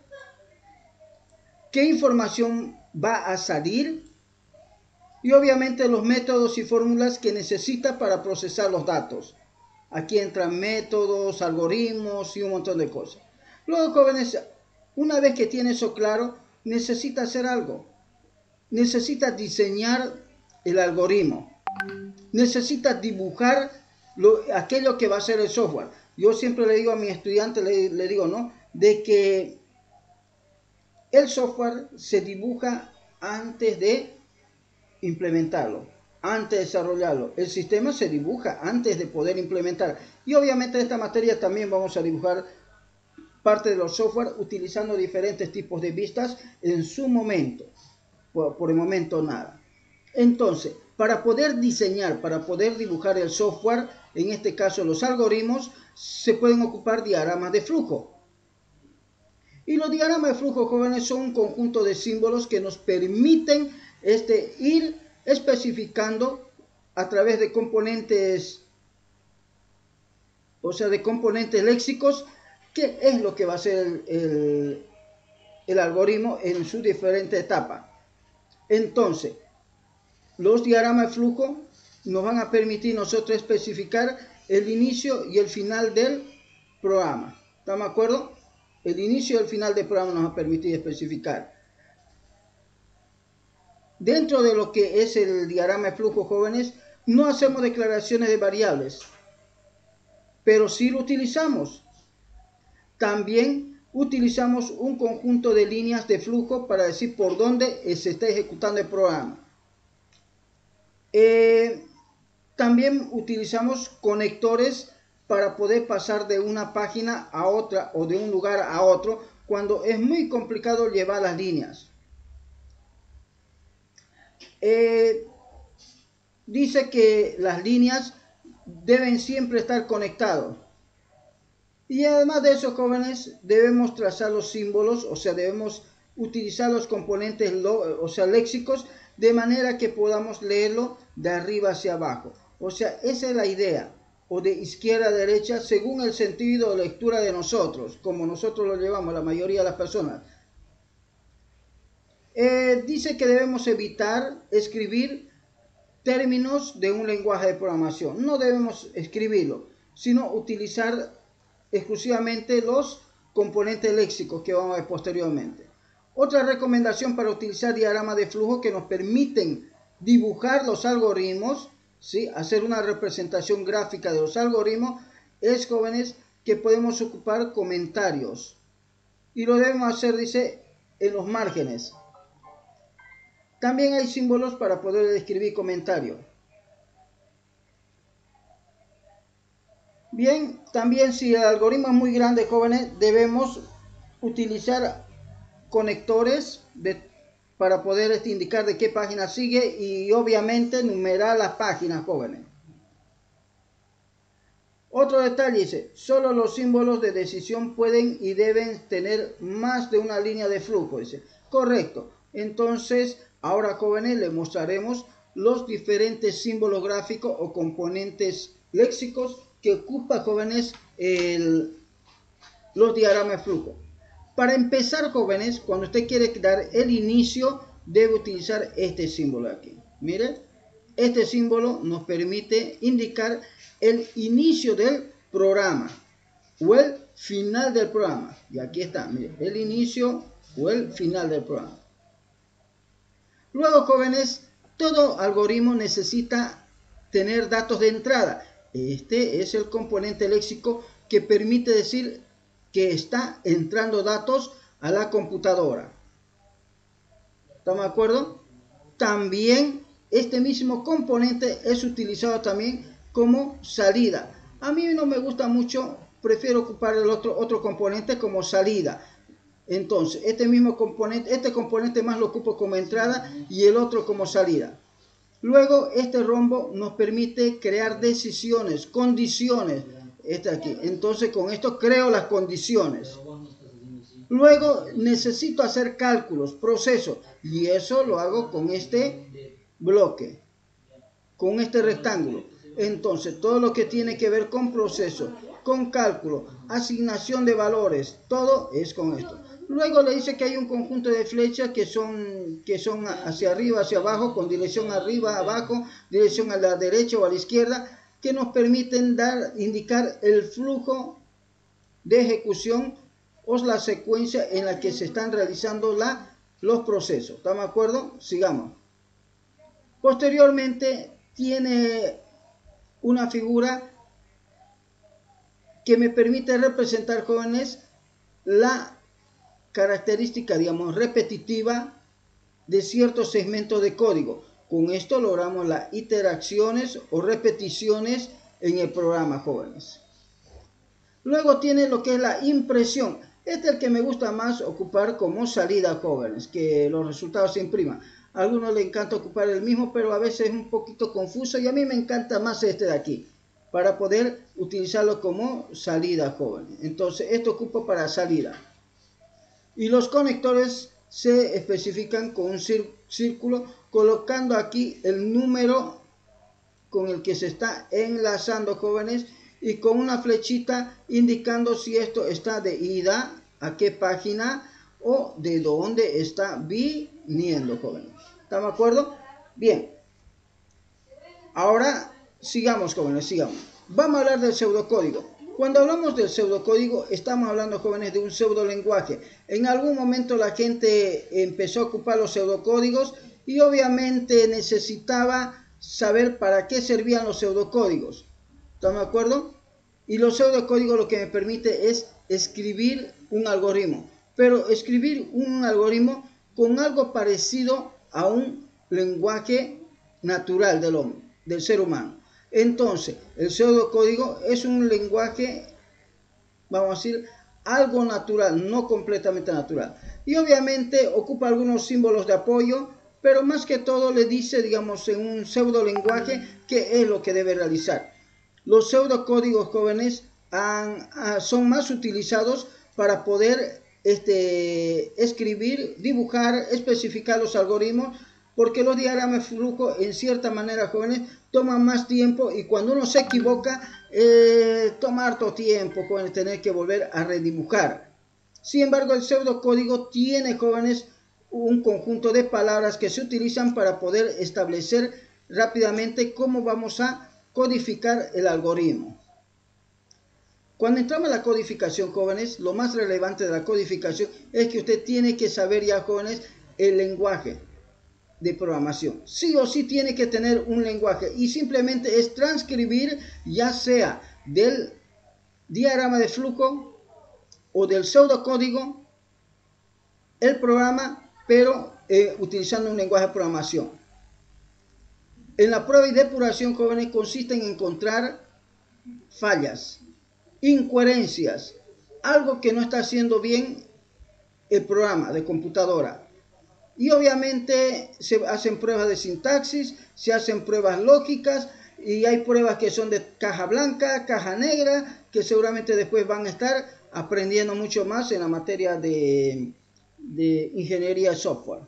qué información va a salir, y obviamente los métodos y fórmulas que necesita para procesar los datos. Aquí entran métodos, algoritmos y un montón de cosas. Luego, jóvenes, una vez que tiene eso claro, necesita hacer algo. Necesita diseñar el algoritmo. Necesita dibujar lo, aquello que va a ser el software. Yo siempre le digo a mis estudiantes, le, le digo, ¿no? De que el software se dibuja antes de implementarlo, antes de desarrollarlo. El sistema se dibuja antes de poder implementar. Y obviamente en esta materia también vamos a dibujar parte de los software utilizando diferentes tipos de vistas en su momento. Por, por el momento nada. Entonces, para poder diseñar, para poder dibujar el software, en este caso los algoritmos, se pueden ocupar diagramas de flujo. Y los diagramas de flujo, jóvenes, son un conjunto de símbolos que nos permiten este, ir especificando a través de componentes, o sea, de componentes léxicos, qué es lo que va a ser el, el, el algoritmo en su diferente etapa. Entonces, los diagramas de flujo nos van a permitir nosotros especificar el inicio y el final del programa. ¿Estamos de acuerdo? El inicio y el final del programa nos va a permitir especificar. Dentro de lo que es el diagrama de flujo, jóvenes, no hacemos declaraciones de variables, pero sí lo utilizamos. También utilizamos un conjunto de líneas de flujo para decir por dónde se está ejecutando el programa. Eh, también utilizamos conectores para poder pasar de una página a otra o de un lugar a otro cuando es muy complicado llevar las líneas. Eh, dice que las líneas deben siempre estar conectadas. Y además de eso, jóvenes, debemos trazar los símbolos, o sea, debemos utilizar los componentes, o sea, léxicos, de manera que podamos leerlo de arriba hacia abajo. O sea, esa es la idea, o de izquierda a derecha, según el sentido de lectura de nosotros, como nosotros lo llevamos, la mayoría de las personas. Eh, dice que debemos evitar escribir términos de un lenguaje de programación. No debemos escribirlo, sino utilizar exclusivamente los componentes léxicos que vamos a ver posteriormente. Otra recomendación para utilizar diagramas de flujo que nos permiten dibujar los algoritmos, ¿sí? Hacer una representación gráfica de los algoritmos, es, jóvenes, que podemos ocupar comentarios. Y lo debemos hacer, dice, en los márgenes. También hay símbolos para poder escribir comentarios. Bien, también si el algoritmo es muy grande, jóvenes, debemos utilizar conectores de, para poder este, indicar de qué página sigue y obviamente numerar las páginas, jóvenes. Otro detalle dice, solo los símbolos de decisión pueden y deben tener más de una línea de flujo, dice. Correcto. Entonces, ahora, jóvenes, les mostraremos los diferentes símbolos gráficos o componentes léxicos que ocupa, jóvenes, el, los diagramas de flujo. Para empezar, jóvenes, cuando usted quiere dar el inicio, debe utilizar este símbolo aquí. Miren, este símbolo nos permite indicar el inicio del programa o el final del programa. Y aquí está, miren, el inicio o el final del programa. Luego, jóvenes, todo algoritmo necesita tener datos de entrada. Este es el componente léxico que permite decir que está entrando datos a la computadora. ¿Estamos de acuerdo? También este mismo componente es utilizado también como salida. A mí no me gusta mucho, prefiero ocupar el otro, otro componente como salida. Entonces, este mismo componente, este componente más lo ocupo como entrada y el otro como salida. Luego, este rombo nos permite crear decisiones, condiciones. Este aquí. Entonces, con esto creo las condiciones. Luego, necesito hacer cálculos, procesos. Y eso lo hago con este bloque, con este rectángulo. Entonces, todo lo que tiene que ver con proceso, con cálculo, asignación de valores, todo es con esto. Luego le dice que hay un conjunto de flechas que son, que son hacia arriba, hacia abajo, con dirección arriba, abajo, dirección a la derecha o a la izquierda, que nos permiten dar, indicar el flujo de ejecución o la secuencia en la que se están realizando la, los procesos. ¿Estamos de acuerdo? Sigamos. Posteriormente tiene una figura que me permite representar, jóvenes, la característica, digamos, repetitiva de ciertos segmentos de código. Con esto logramos las iteraciones o repeticiones en el programa, jóvenes. Luego tiene lo que es la impresión. Este es el que me gusta más ocupar como salida, jóvenes, que los resultados se impriman. A algunos les encanta ocupar el mismo, pero a veces es un poquito confuso y a mí me encanta más este de aquí, para poder utilizarlo como salida, jóvenes. Entonces, esto ocupa para salida. Y los conectores se especifican con un círculo, colocando aquí el número con el que se está enlazando, jóvenes, y con una flechita indicando si esto está de ida, a qué página o de dónde está viniendo, jóvenes. ¿Estamos de acuerdo? Bien. Ahora sigamos, jóvenes, sigamos. Vamos a hablar del pseudocódigo. Cuando hablamos del pseudocódigo, estamos hablando, jóvenes, de un pseudolenguaje. En algún momento la gente empezó a ocupar los pseudocódigos y obviamente necesitaba saber para qué servían los pseudocódigos. ¿Estamos de acuerdo? Y los pseudocódigos lo que me permite es escribir un algoritmo. Pero escribir un algoritmo con algo parecido a un lenguaje natural del hombre, del ser humano. Entonces, el pseudocódigo es un lenguaje, vamos a decir, algo natural, no completamente natural. Y obviamente ocupa algunos símbolos de apoyo, pero más que todo le dice, digamos, en un pseudolenguaje qué es lo que debe realizar. Los pseudocódigos, jóvenes, han, son más utilizados para poder este, escribir, dibujar, especificar los algoritmos, porque los diagramas de flujo, en cierta manera, jóvenes, toman más tiempo y cuando uno se equivoca, eh, toma harto tiempo, jóvenes, tener que volver a redibujar. Sin embargo, el pseudocódigo tiene, jóvenes, un conjunto de palabras que se utilizan para poder establecer rápidamente cómo vamos a codificar el algoritmo. Cuando entramos a la codificación, jóvenes, lo más relevante de la codificación es que usted tiene que saber ya, jóvenes, el lenguaje de programación. Sí o sí tiene que tener un lenguaje y simplemente es transcribir ya sea del diagrama de flujo o del pseudocódigo el programa, pero eh, utilizando un lenguaje de programación. En la prueba y depuración, jóvenes, consiste en encontrar fallas, incoherencias, algo que no está haciendo bien el programa de computadora. Y obviamente se hacen pruebas de sintaxis, se hacen pruebas lógicas y hay pruebas que son de caja blanca, caja negra, que seguramente después van a estar aprendiendo mucho más en la materia de, de ingeniería de software.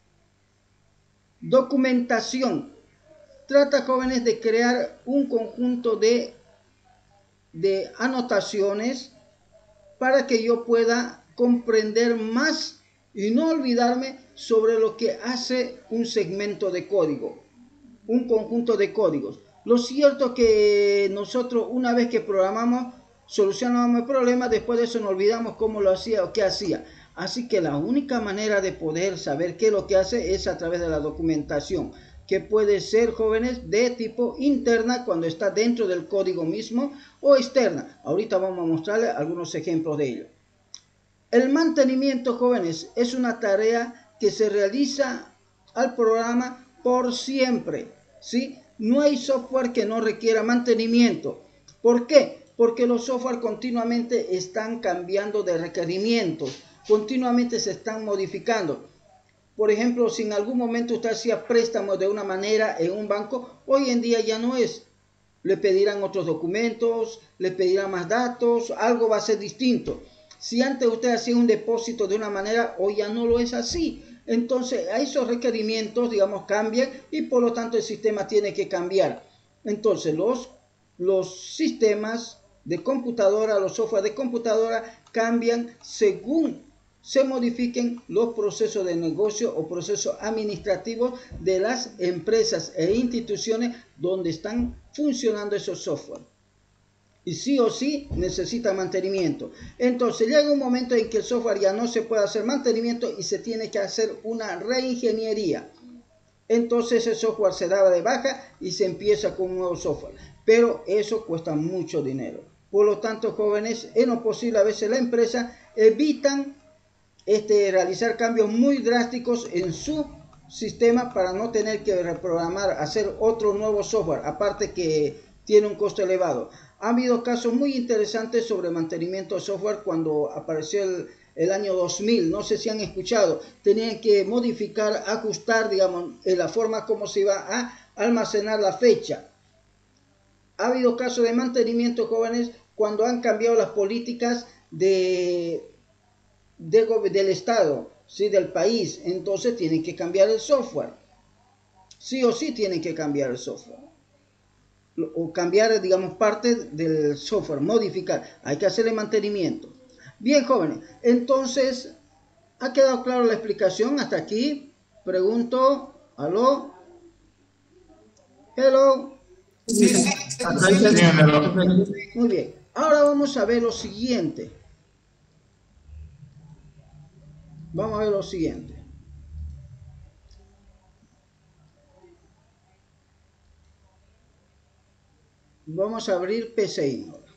Documentación. Trata, jóvenes, de crear un conjunto de, de anotaciones para que yo pueda comprender más y no olvidarme sobre lo que hace un segmento de código, un conjunto de códigos. Lo cierto es que nosotros, una vez que programamos, solucionamos el problema, después de eso nos olvidamos cómo lo hacía o qué hacía. Así que la única manera de poder saber qué es lo que hace es a través de la documentación, que puede ser, jóvenes, de tipo interna cuando está dentro del código mismo o externa. Ahorita vamos a mostrarles algunos ejemplos de ello. El mantenimiento, jóvenes, es una tarea que se realiza al programa por siempre, ¿sí? No hay software que no requiera mantenimiento. ¿Por qué? Porque los software continuamente están cambiando de requerimientos, continuamente se están modificando. Por ejemplo, si en algún momento usted hacía préstamos de una manera en un banco, hoy en día ya no es. Le pedirán otros documentos, le pedirán más datos, algo va a ser distinto. Si antes usted hacía un depósito de una manera, hoy ya no lo es así. Entonces, a esos requerimientos, digamos, cambian y por lo tanto el sistema tiene que cambiar. Entonces, los, los sistemas de computadora, los software de computadora cambian según se modifiquen los procesos de negocio o procesos administrativos de las empresas e instituciones donde están funcionando esos software. Y sí o sí necesita mantenimiento. Entonces llega un momento en que el software ya no se puede hacer mantenimiento y se tiene que hacer una reingeniería. Entonces el software se daba de baja y se empieza con un nuevo software. Pero eso cuesta mucho dinero. Por lo tanto, jóvenes, en lo posible a veces la empresa evitan Este, realizar cambios muy drásticos en su sistema para no tener que reprogramar, hacer otro nuevo software, aparte que tiene un costo elevado. Ha habido casos muy interesantes sobre mantenimiento de software cuando apareció el, el año dos mil, no sé si han escuchado, tenían que modificar, ajustar, digamos, en la forma como se iba a almacenar la fecha. Ha habido casos de mantenimiento, jóvenes, cuando han cambiado las políticas de... De, del Estado, ¿sí? Del país, entonces tienen que cambiar el software. Sí o sí tienen que cambiar el software. O cambiar, digamos, parte del software, modificar. Hay que hacerle mantenimiento. Bien, jóvenes, entonces, ¿ha quedado claro la explicación hasta aquí? Pregunto, ¿aló? ¿Hello? Sí, sí, sí. Muy bien, ahora vamos a ver lo siguiente. Vamos a ver lo siguiente. Vamos a abrir P C I ahora.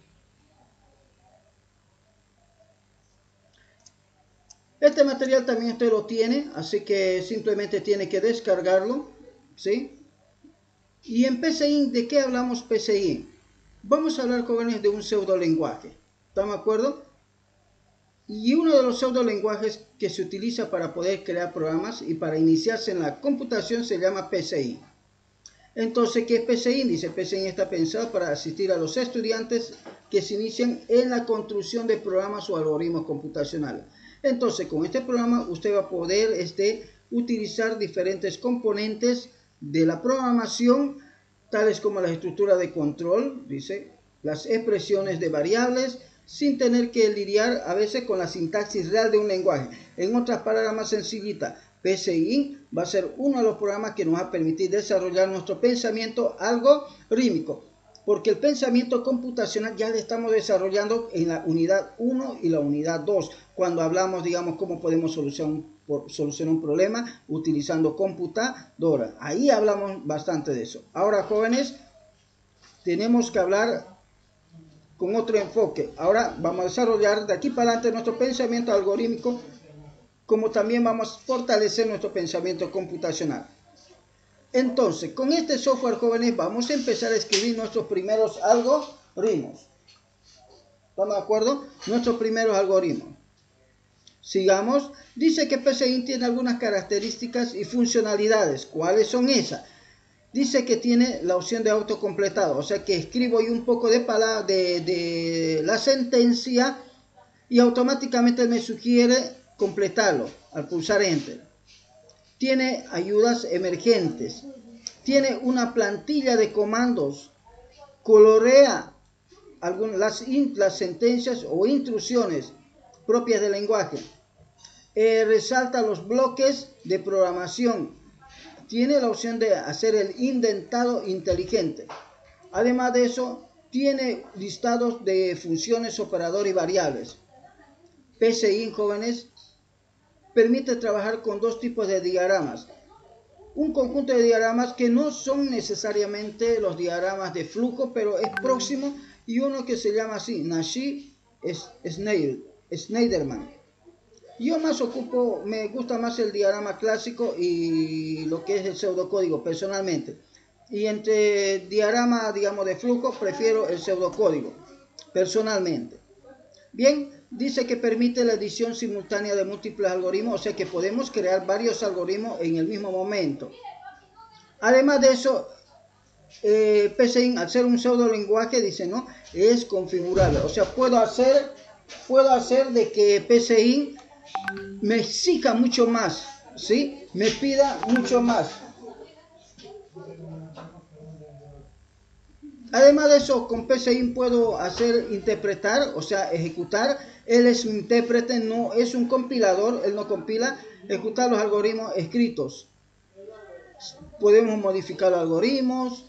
Este material también usted lo tiene, así que simplemente tiene que descargarlo, ¿sí? Y en P C I, ¿de qué hablamos P C I? Vamos a hablar, jóvenes, de un pseudolenguaje. ¿Están de acuerdo? Y uno de los pseudolenguajes que se utiliza para poder crear programas y para iniciarse en la computación se llama P C I. Entonces, ¿qué es P C I? Dice, P C I está pensado para asistir a los estudiantes que se inician en la construcción de programas o algoritmos computacionales. Entonces, con este programa usted va a poder este, utilizar diferentes componentes de la programación, tales como la estructura de control, dice, las expresiones de variables, sin tener que lidiar a veces con la sintaxis real de un lenguaje. En otras palabras más sencillitas, P C I va a ser uno de los programas que nos va a permitir desarrollar nuestro pensamiento algorítmico, porque el pensamiento computacional ya lo estamos desarrollando en la unidad uno y la unidad dos, cuando hablamos, digamos, cómo podemos solucionar un, solucionar un problema utilizando computadora. Ahí hablamos bastante de eso. Ahora, jóvenes, tenemos que hablar con otro enfoque. Ahora vamos a desarrollar de aquí para adelante nuestro pensamiento algorítmico, como también vamos a fortalecer nuestro pensamiento computacional. Entonces, con este software, jóvenes, vamos a empezar a escribir nuestros primeros algoritmos. ¿Estamos de acuerdo? Nuestros primeros algoritmos. Sigamos. Dice que P C I tiene algunas características y funcionalidades. ¿Cuáles son esas? Dice que tiene la opción de autocompletado. O sea que escribo yo un poco de, palabra, de, de la sentencia y automáticamente me sugiere completarlo al pulsar Enter. Tiene ayudas emergentes, tiene una plantilla de comandos, colorea algunas, las, las sentencias o instrucciones propias del lenguaje, eh, resalta los bloques de programación, tiene la opción de hacer el indentado inteligente. Además de eso, tiene listados de funciones, operadores y variables. P C I, jóvenes, permite trabajar con dos tipos de diagramas. Un conjunto de diagramas que no son necesariamente los diagramas de flujo, pero es próximo, y uno que se llama así, Nash-Schneiderman. Yo más ocupo, me gusta más el diagrama clásico y lo que es el pseudocódigo personalmente. Y entre diagrama, digamos, de flujo, prefiero el pseudocódigo personalmente. Bien, dice que permite la edición simultánea de múltiples algoritmos, o sea que podemos crear varios algoritmos en el mismo momento. Además de eso, eh, P C I, al ser un pseudo lenguaje, dice, ¿no? Es configurable. O sea, puedo hacer, puedo hacer de que P C I me exija mucho más, ¿sí? Me pida mucho más. Además de eso, con P C I puedo hacer interpretar, o sea, ejecutar. Él es un intérprete, no es un compilador, él no compila, ejecutar los algoritmos escritos. Podemos modificar los algoritmos,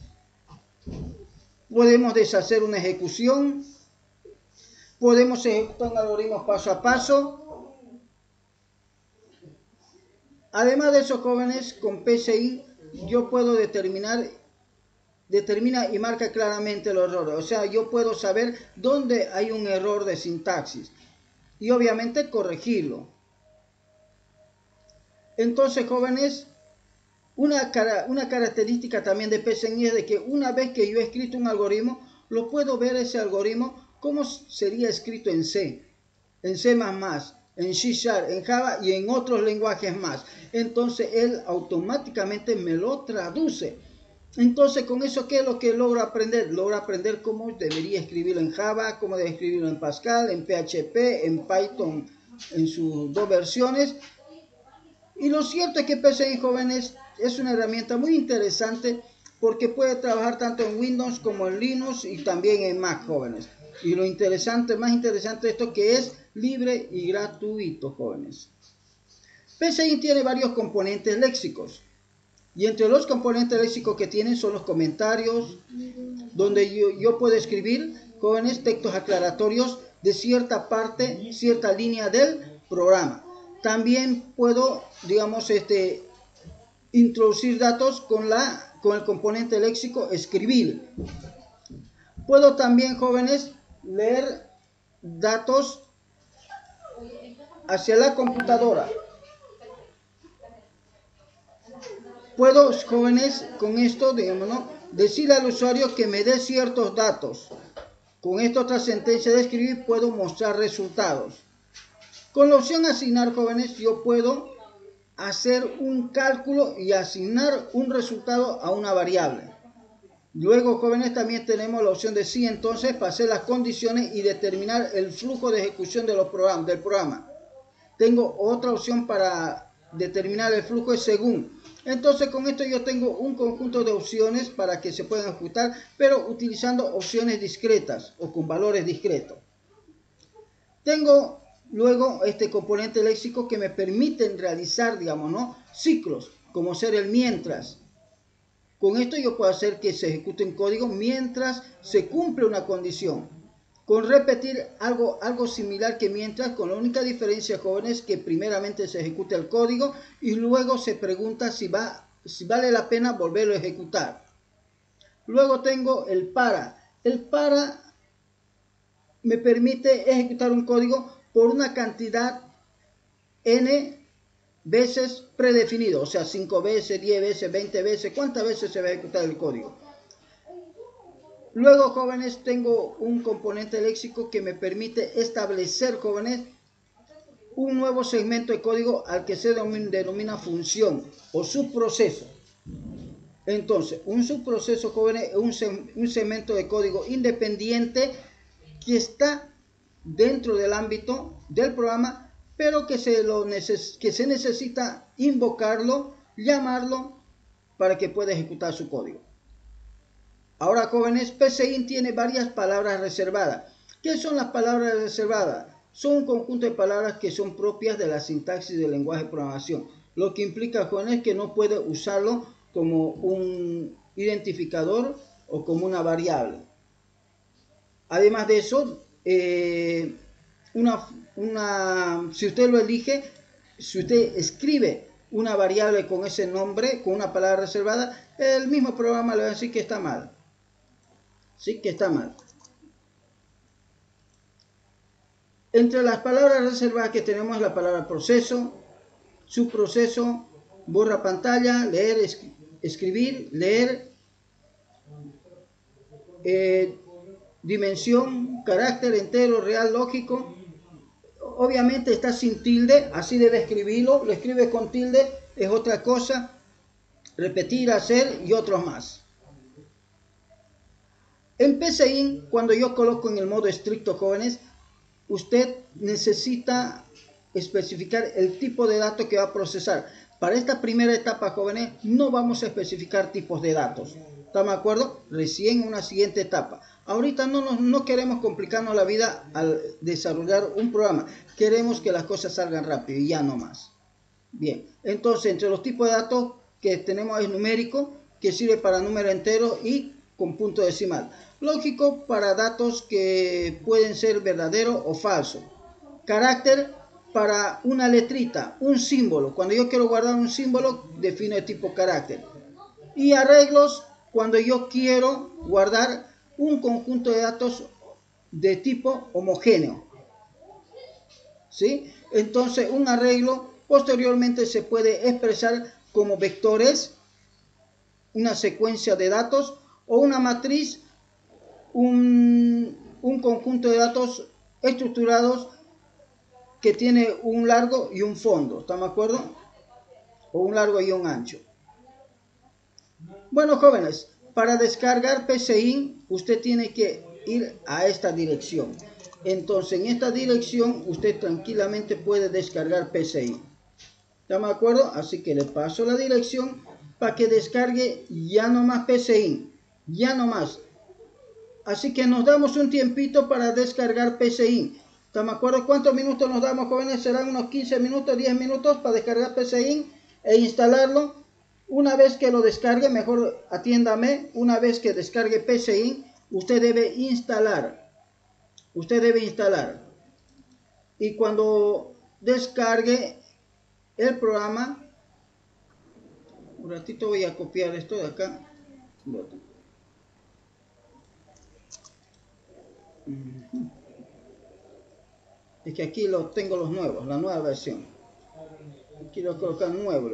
podemos deshacer una ejecución, podemos ejecutar un algoritmo paso a paso. Además de eso, jóvenes, con P C I yo puedo determinar determina y marca claramente los errores. O sea, yo puedo saber dónde hay un error de sintaxis y obviamente corregirlo. Entonces, jóvenes, una, cara, una característica también de P C I es de que una vez que yo he escrito un algoritmo, lo puedo ver ese algoritmo como sería escrito en C, en C más más, en C Sharp, en Java y en otros lenguajes más. Entonces, él automáticamente me lo traduce. Entonces, con eso, ¿qué es lo que logro aprender? Logro aprender cómo debería escribirlo en Java, cómo debe escribirlo en Pascal, en P H P, en Python, en sus dos versiones. Y lo cierto es que P C I, jóvenes, es una herramienta muy interesante porque puede trabajar tanto en Windows como en Linux y también en Mac, jóvenes. Y lo interesante, más interesante de esto, que es libre y gratuito, jóvenes. P C I tiene varios componentes léxicos. Y entre los componentes léxicos que tienen son los comentarios, donde yo, yo puedo escribir, jóvenes, textos aclaratorios de cierta parte, cierta línea del programa. También puedo, digamos, este, introducir datos con, la, con el componente léxico escribir. Puedo también, jóvenes, leer datos hacia la computadora. Puedo, jóvenes, con esto, digamos, ¿no?, decirle al usuario que me dé ciertos datos. Con esta otra sentencia de escribir puedo mostrar resultados. Con la opción asignar, jóvenes, yo puedo hacer un cálculo y asignar un resultado a una variable. Luego, jóvenes, también tenemos la opción de sí, entonces, para hacer las condiciones y determinar el flujo de ejecución de los programas, del programa. Tengo otra opción para determinar el flujo, es según. Entonces, con esto yo tengo un conjunto de opciones para que se puedan ejecutar, pero utilizando opciones discretas o con valores discretos. Tengo luego este componente léxico que me permiten realizar, digamos, ¿no?, ciclos, como ser el mientras. Con esto yo puedo hacer que se ejecute un código mientras se cumple una condición. Con repetir algo, algo similar que mientras, con la única diferencia, jóvenes, que primeramente se ejecuta el código y luego se pregunta si, va, si vale la pena volverlo a ejecutar. Luego tengo el para. El para me permite ejecutar un código por una cantidad n veces predefinido, o sea, cinco veces, diez veces, veinte veces, cuántas veces se va a ejecutar el código. Luego, jóvenes, tengo un componente léxico que me permite establecer, jóvenes, un nuevo segmento de código al que se denomina función o subproceso. Entonces, un subproceso, jóvenes, es un, un segmento de código independiente que está dentro del ámbito del programa, pero que se, lo neces que se necesita invocarlo, llamarlo, para que pueda ejecutar su código. Ahora, jóvenes, PCInt tiene varias palabras reservadas. ¿Qué son las palabras reservadas? Son un conjunto de palabras que son propias de la sintaxis del lenguaje de programación, lo que implica, jóvenes, que no puede usarlo como un identificador o como una variable. Además de eso, eh, una, una, si usted lo elige, si usted escribe una variable con ese nombre, con una palabra reservada, el mismo programa le va a decir que está mal. Sí, que está mal. Entre las palabras reservadas que tenemos la palabra proceso, subproceso, borra pantalla, leer, es, escribir, leer, eh, dimensión, carácter entero, real, lógico. Obviamente está sin tilde, así debe escribirlo. Lo escribe con tilde, es otra cosa. Repetir, hacer y otros más. En PCInt, cuando yo coloco en el modo estricto, jóvenes, usted necesita especificar el tipo de datos que va a procesar. Para esta primera etapa, jóvenes, no vamos a especificar tipos de datos. ¿Estamos de acuerdo? Recién en una siguiente etapa. Ahorita no, nos, no queremos complicarnos la vida al desarrollar un programa. Queremos que las cosas salgan rápido y ya no más. Bien, entonces entre los tipos de datos que tenemos es numérico, que sirve para número entero y con punto decimal. Lógico para datos que pueden ser verdadero o falso. Carácter para una letrita, un símbolo. Cuando yo quiero guardar un símbolo, defino el tipo carácter. Y arreglos cuando yo quiero guardar un conjunto de datos de tipo homogéneo. ¿Sí? Entonces, un arreglo posteriormente se puede expresar como vectores, una secuencia de datos, o una matriz, un, un conjunto de datos estructurados que tiene un largo y un fondo. ¿Estamos de acuerdo? O un largo y un ancho. Bueno, jóvenes, para descargar PCInt, usted tiene que ir a esta dirección. Entonces, en esta dirección, usted tranquilamente puede descargar PCInt. ¿Estamos de acuerdo? Así que le paso la dirección para que descargue ya no más PCInt. Ya no más. Así que nos damos un tiempito para descargar PCInt. ¿Estamos de acuerdo? ¿Cuántos minutos nos damos, jóvenes? Serán unos quince minutos, diez minutos para descargar PCInt e instalarlo. Una vez que lo descargue, mejor atiéndame, una vez que descargue PCInt, usted debe instalar. Usted debe instalar. Y cuando descargue el programa, un ratito voy a copiar esto de acá. Es que aquí los tengo los nuevos, la nueva versión. Quiero colocar nuevo.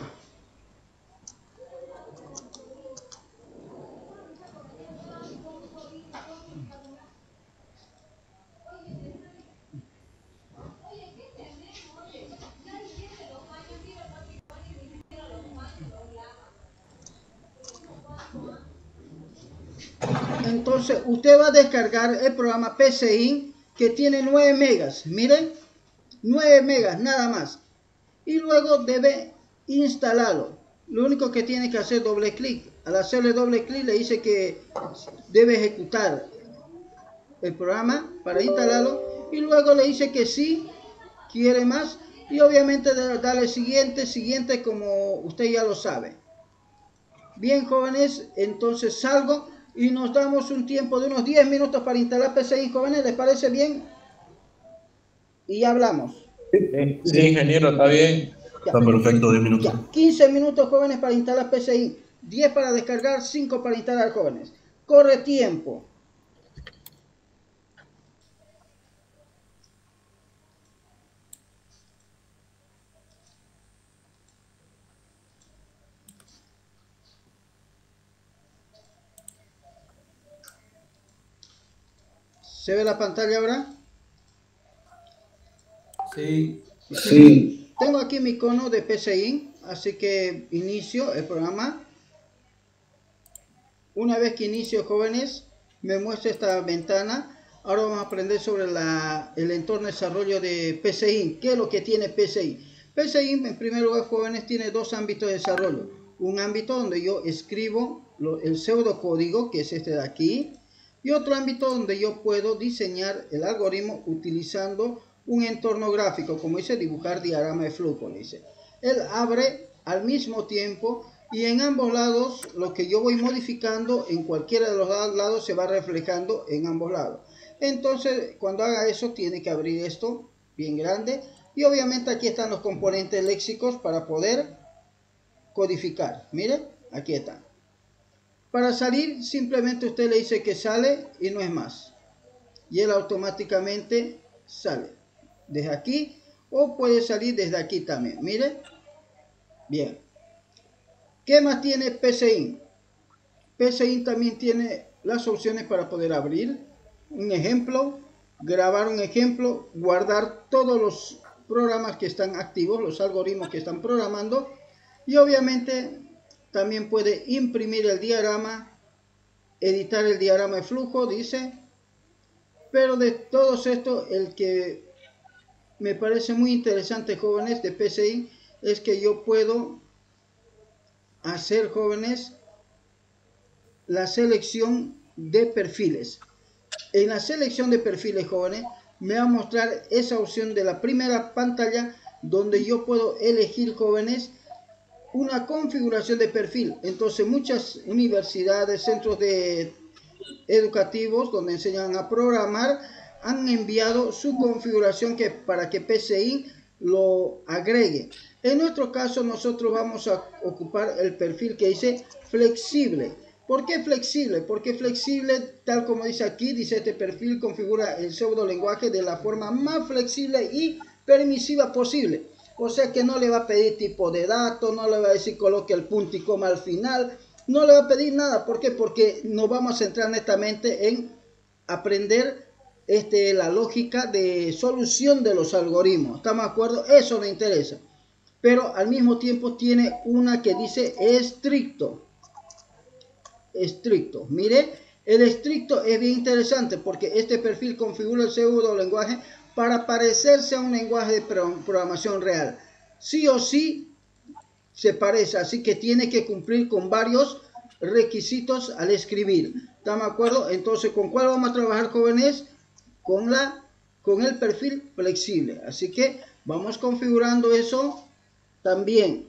Entonces usted va a descargar el programa PCInt que tiene nueve megas, miren, nueve megas nada más, y luego debe instalarlo. Lo único que tiene que hacer doble clic. Al hacerle doble clic le dice que debe ejecutar el programa para instalarlo y luego le dice que sí quiere más, y obviamente darle siguiente, siguiente, como usted ya lo sabe. Bien, jóvenes, entonces salgo y nos damos un tiempo de unos diez minutos para instalar P C I, jóvenes, ¿les parece bien? Y ya hablamos. Sí, ingeniero, está bien. Ya. Está perfecto, diez minutos. Ya. quince minutos, jóvenes, para instalar P C I, diez para descargar, cinco para instalar, jóvenes. Corre tiempo. ¿Se ve la pantalla ahora? Sí. Sí. Tengo aquí mi icono de P C I, así que inicio el programa. Una vez que inicio, jóvenes, me muestra esta ventana. Ahora vamos a aprender sobre la, el entorno de desarrollo de P C I. ¿Qué es lo que tiene P C I? P C I, en primer lugar, jóvenes, tiene dos ámbitos de desarrollo. Un ámbito donde yo escribo lo, el pseudocódigo, que es este de aquí. Y otro ámbito donde yo puedo diseñar el algoritmo utilizando un entorno gráfico, como dice, dibujar diagrama de flujo, dice. Él abre al mismo tiempo y en ambos lados lo que yo voy modificando en cualquiera de los lados se va reflejando en ambos lados. Entonces, cuando haga eso, tiene que abrir esto bien grande. Y obviamente aquí están los componentes léxicos para poder codificar. Miren, aquí están. Para salir, simplemente usted le dice que sale y no es más. Y él automáticamente sale. Desde aquí o puede salir desde aquí también. Miren. Bien. ¿Qué más tiene P C I? P C I también tiene las opciones para poder abrir un ejemplo, grabar un ejemplo, guardar todos los programas que están activos, los algoritmos que están programando, y obviamente también puede imprimir el diagrama, editar el diagrama de flujo, dice. Pero de todos estos, el que me parece muy interesante, jóvenes, de P C I, es que yo puedo hacer, jóvenes, la selección de perfiles. En la selección de perfiles, jóvenes, me va a mostrar esa opción de la primera pantalla donde yo puedo elegir, jóvenes, una configuración de perfil. Entonces muchas universidades, centros de educativos donde enseñan a programar han enviado su configuración que para que P C I lo agregue. En nuestro caso nosotros vamos a ocupar el perfil que dice flexible. ¿Por qué flexible? Porque flexible, tal como dice aquí, dice este perfil configura el pseudo lenguaje de la forma más flexible y permisiva posible. O sea que no le va a pedir tipo de datos, no le va a decir coloque el punto y coma al final, no le va a pedir nada. ¿Por qué? Porque nos vamos a centrar netamente en aprender este, la lógica de solución de los algoritmos. ¿Estamos de acuerdo? Eso nos interesa. Pero al mismo tiempo tiene una que dice estricto. Estricto. Mire, el estricto es bien interesante porque este perfil configura el pseudo lenguaje para parecerse a un lenguaje de programación real. Sí o sí se parece, así que tiene que cumplir con varios requisitos al escribir. ¿Estamos de acuerdo? Entonces, ¿con cuál vamos a trabajar, jóvenes? Con, la, con el perfil flexible. Así que vamos configurando eso también.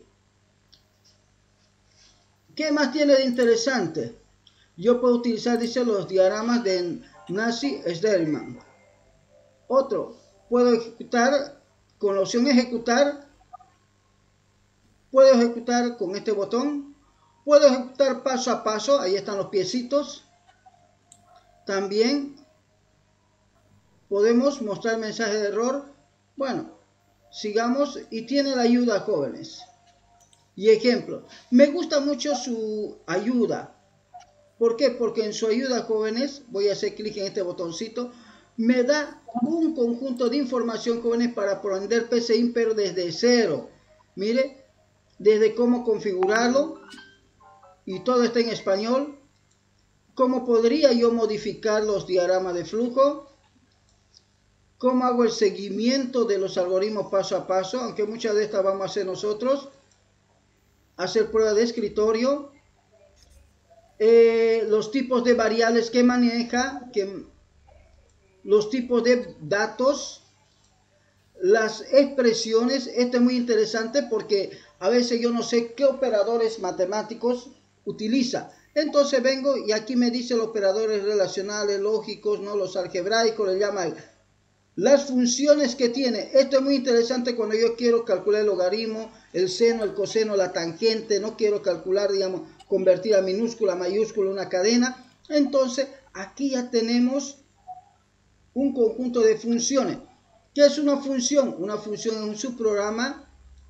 ¿Qué más tiene de interesante? Yo puedo utilizar, dice, los diagramas de Nash-Sterman. Otro, puedo ejecutar con la opción ejecutar. Puedo ejecutar con este botón. Puedo ejecutar paso a paso. Ahí están los piecitos. También podemos mostrar mensaje de error. Bueno, sigamos y tiene la ayuda, jóvenes. Y ejemplo, me gusta mucho su ayuda. ¿Por qué? Porque en su ayuda, jóvenes, voy a hacer clic en este botoncito, me da un conjunto de información, jóvenes, para aprender P C I, pero desde cero. Mire, desde cómo configurarlo, y todo está en español. Cómo podría yo modificar los diagramas de flujo. Cómo hago el seguimiento de los algoritmos paso a paso, aunque muchas de estas vamos a hacer nosotros. Hacer prueba de escritorio. Eh, los tipos de variables que maneja, que, los tipos de datos, las expresiones. Esto es muy interesante porque a veces yo no sé qué operadores matemáticos utiliza. Entonces vengo y aquí me dice los operadores relacionales, lógicos, ¿no? Los algebraicos, le llaman las funciones que tiene. Esto es muy interesante cuando yo quiero calcular el logaritmo, el seno, el coseno, la tangente. No quiero calcular, digamos, convertir a minúscula, mayúscula, una cadena. Entonces aquí ya tenemos un conjunto de funciones. ¿Qué es una función? Una función es un subprograma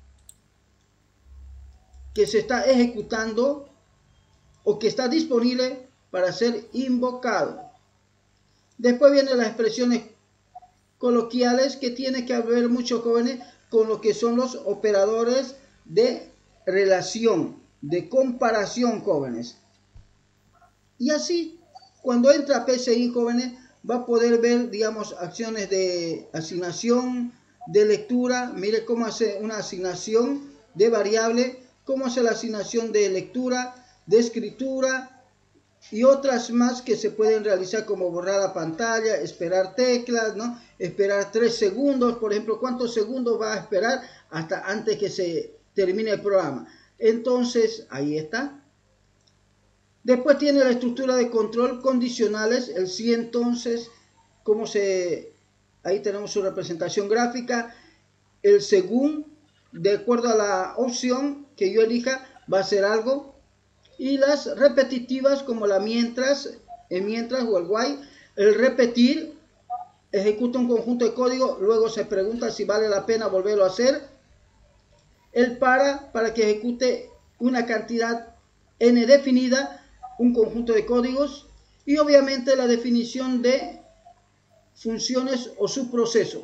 que se está ejecutando o que está disponible para ser invocado. Después vienen las expresiones coloquiales, que tiene que ver muchos jóvenes con lo que son los operadores de relación, de comparación, jóvenes. Y así, cuando entra a P C I, jóvenes, va a poder ver, digamos, acciones de asignación, de lectura. Mire cómo hace una asignación de variable, cómo hace la asignación de lectura, de escritura y otras más que se pueden realizar, como borrar la pantalla, esperar teclas, ¿no? Esperar tres segundos, por ejemplo. ¿Cuántos segundos va a esperar hasta antes que se termine el programa? Entonces, ahí está. Después tiene la estructura de control condicionales, el si. Entonces, cómo se, ahí tenemos su representación gráfica. El según, de acuerdo a la opción que yo elija, va a ser algo. Y las repetitivas, como la mientras, el mientras o el while. El repetir ejecuta un conjunto de código, luego se pregunta si vale la pena volverlo a hacer. El para, para que ejecute una cantidad n definida, un conjunto de códigos. Y obviamente la definición de funciones o subprocesos.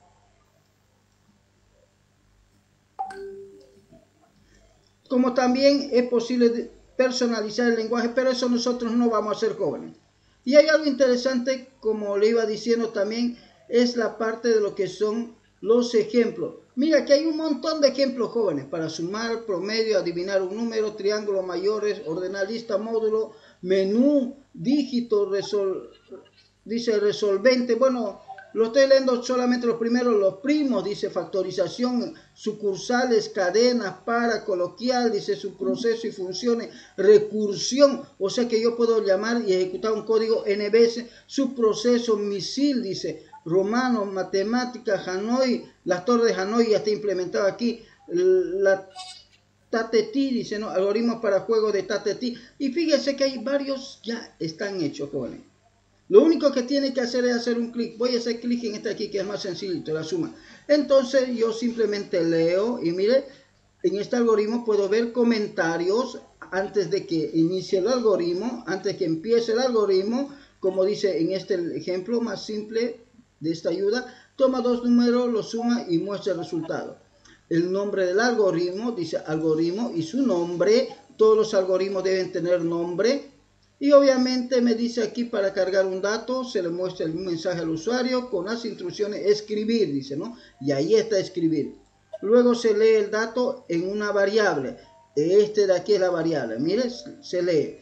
Como también es posible personalizar el lenguaje, pero eso nosotros no vamos a hacer, jóvenes. Y hay algo interesante, como le iba diciendo también, es la parte de lo que son los ejemplos. Mira que hay un montón de ejemplos, jóvenes, para sumar, promedio, adivinar un número, triángulos mayores, ordenar lista, módulo, menú, dígito, resol, dice resolvente. Bueno, lo estoy leyendo solamente los primeros, los primos, dice factorización, sucursales, cadenas, para, coloquial, dice subproceso y funciones, recursión, o sea que yo puedo llamar y ejecutar un código n veces, subproceso, misil, dice, romano, matemática, Hanoi, las torres de Hanoi ya está implementado aquí, la Tateti, dice, ¿no? Algoritmos para juegos de Tateti, y fíjense que hay varios ya están hechos, jóvenes. Lo único que tiene que hacer es hacer un clic. Voy a hacer clic en este aquí que es más sencillito, la suma. Entonces yo simplemente leo y mire, en este algoritmo puedo ver comentarios antes de que inicie el algoritmo, antes que empiece el algoritmo, como dice en este ejemplo más simple de esta ayuda. Toma dos números, los suma y muestra el resultado. El nombre del algoritmo, dice algoritmo y su nombre. Todos los algoritmos deben tener nombre. Y obviamente me dice aquí para cargar un dato, se le muestra el mensaje al usuario con las instrucciones escribir, dice, ¿no? Y ahí está escribir. Luego se lee el dato en una variable. Este de aquí es la variable. Mire, se lee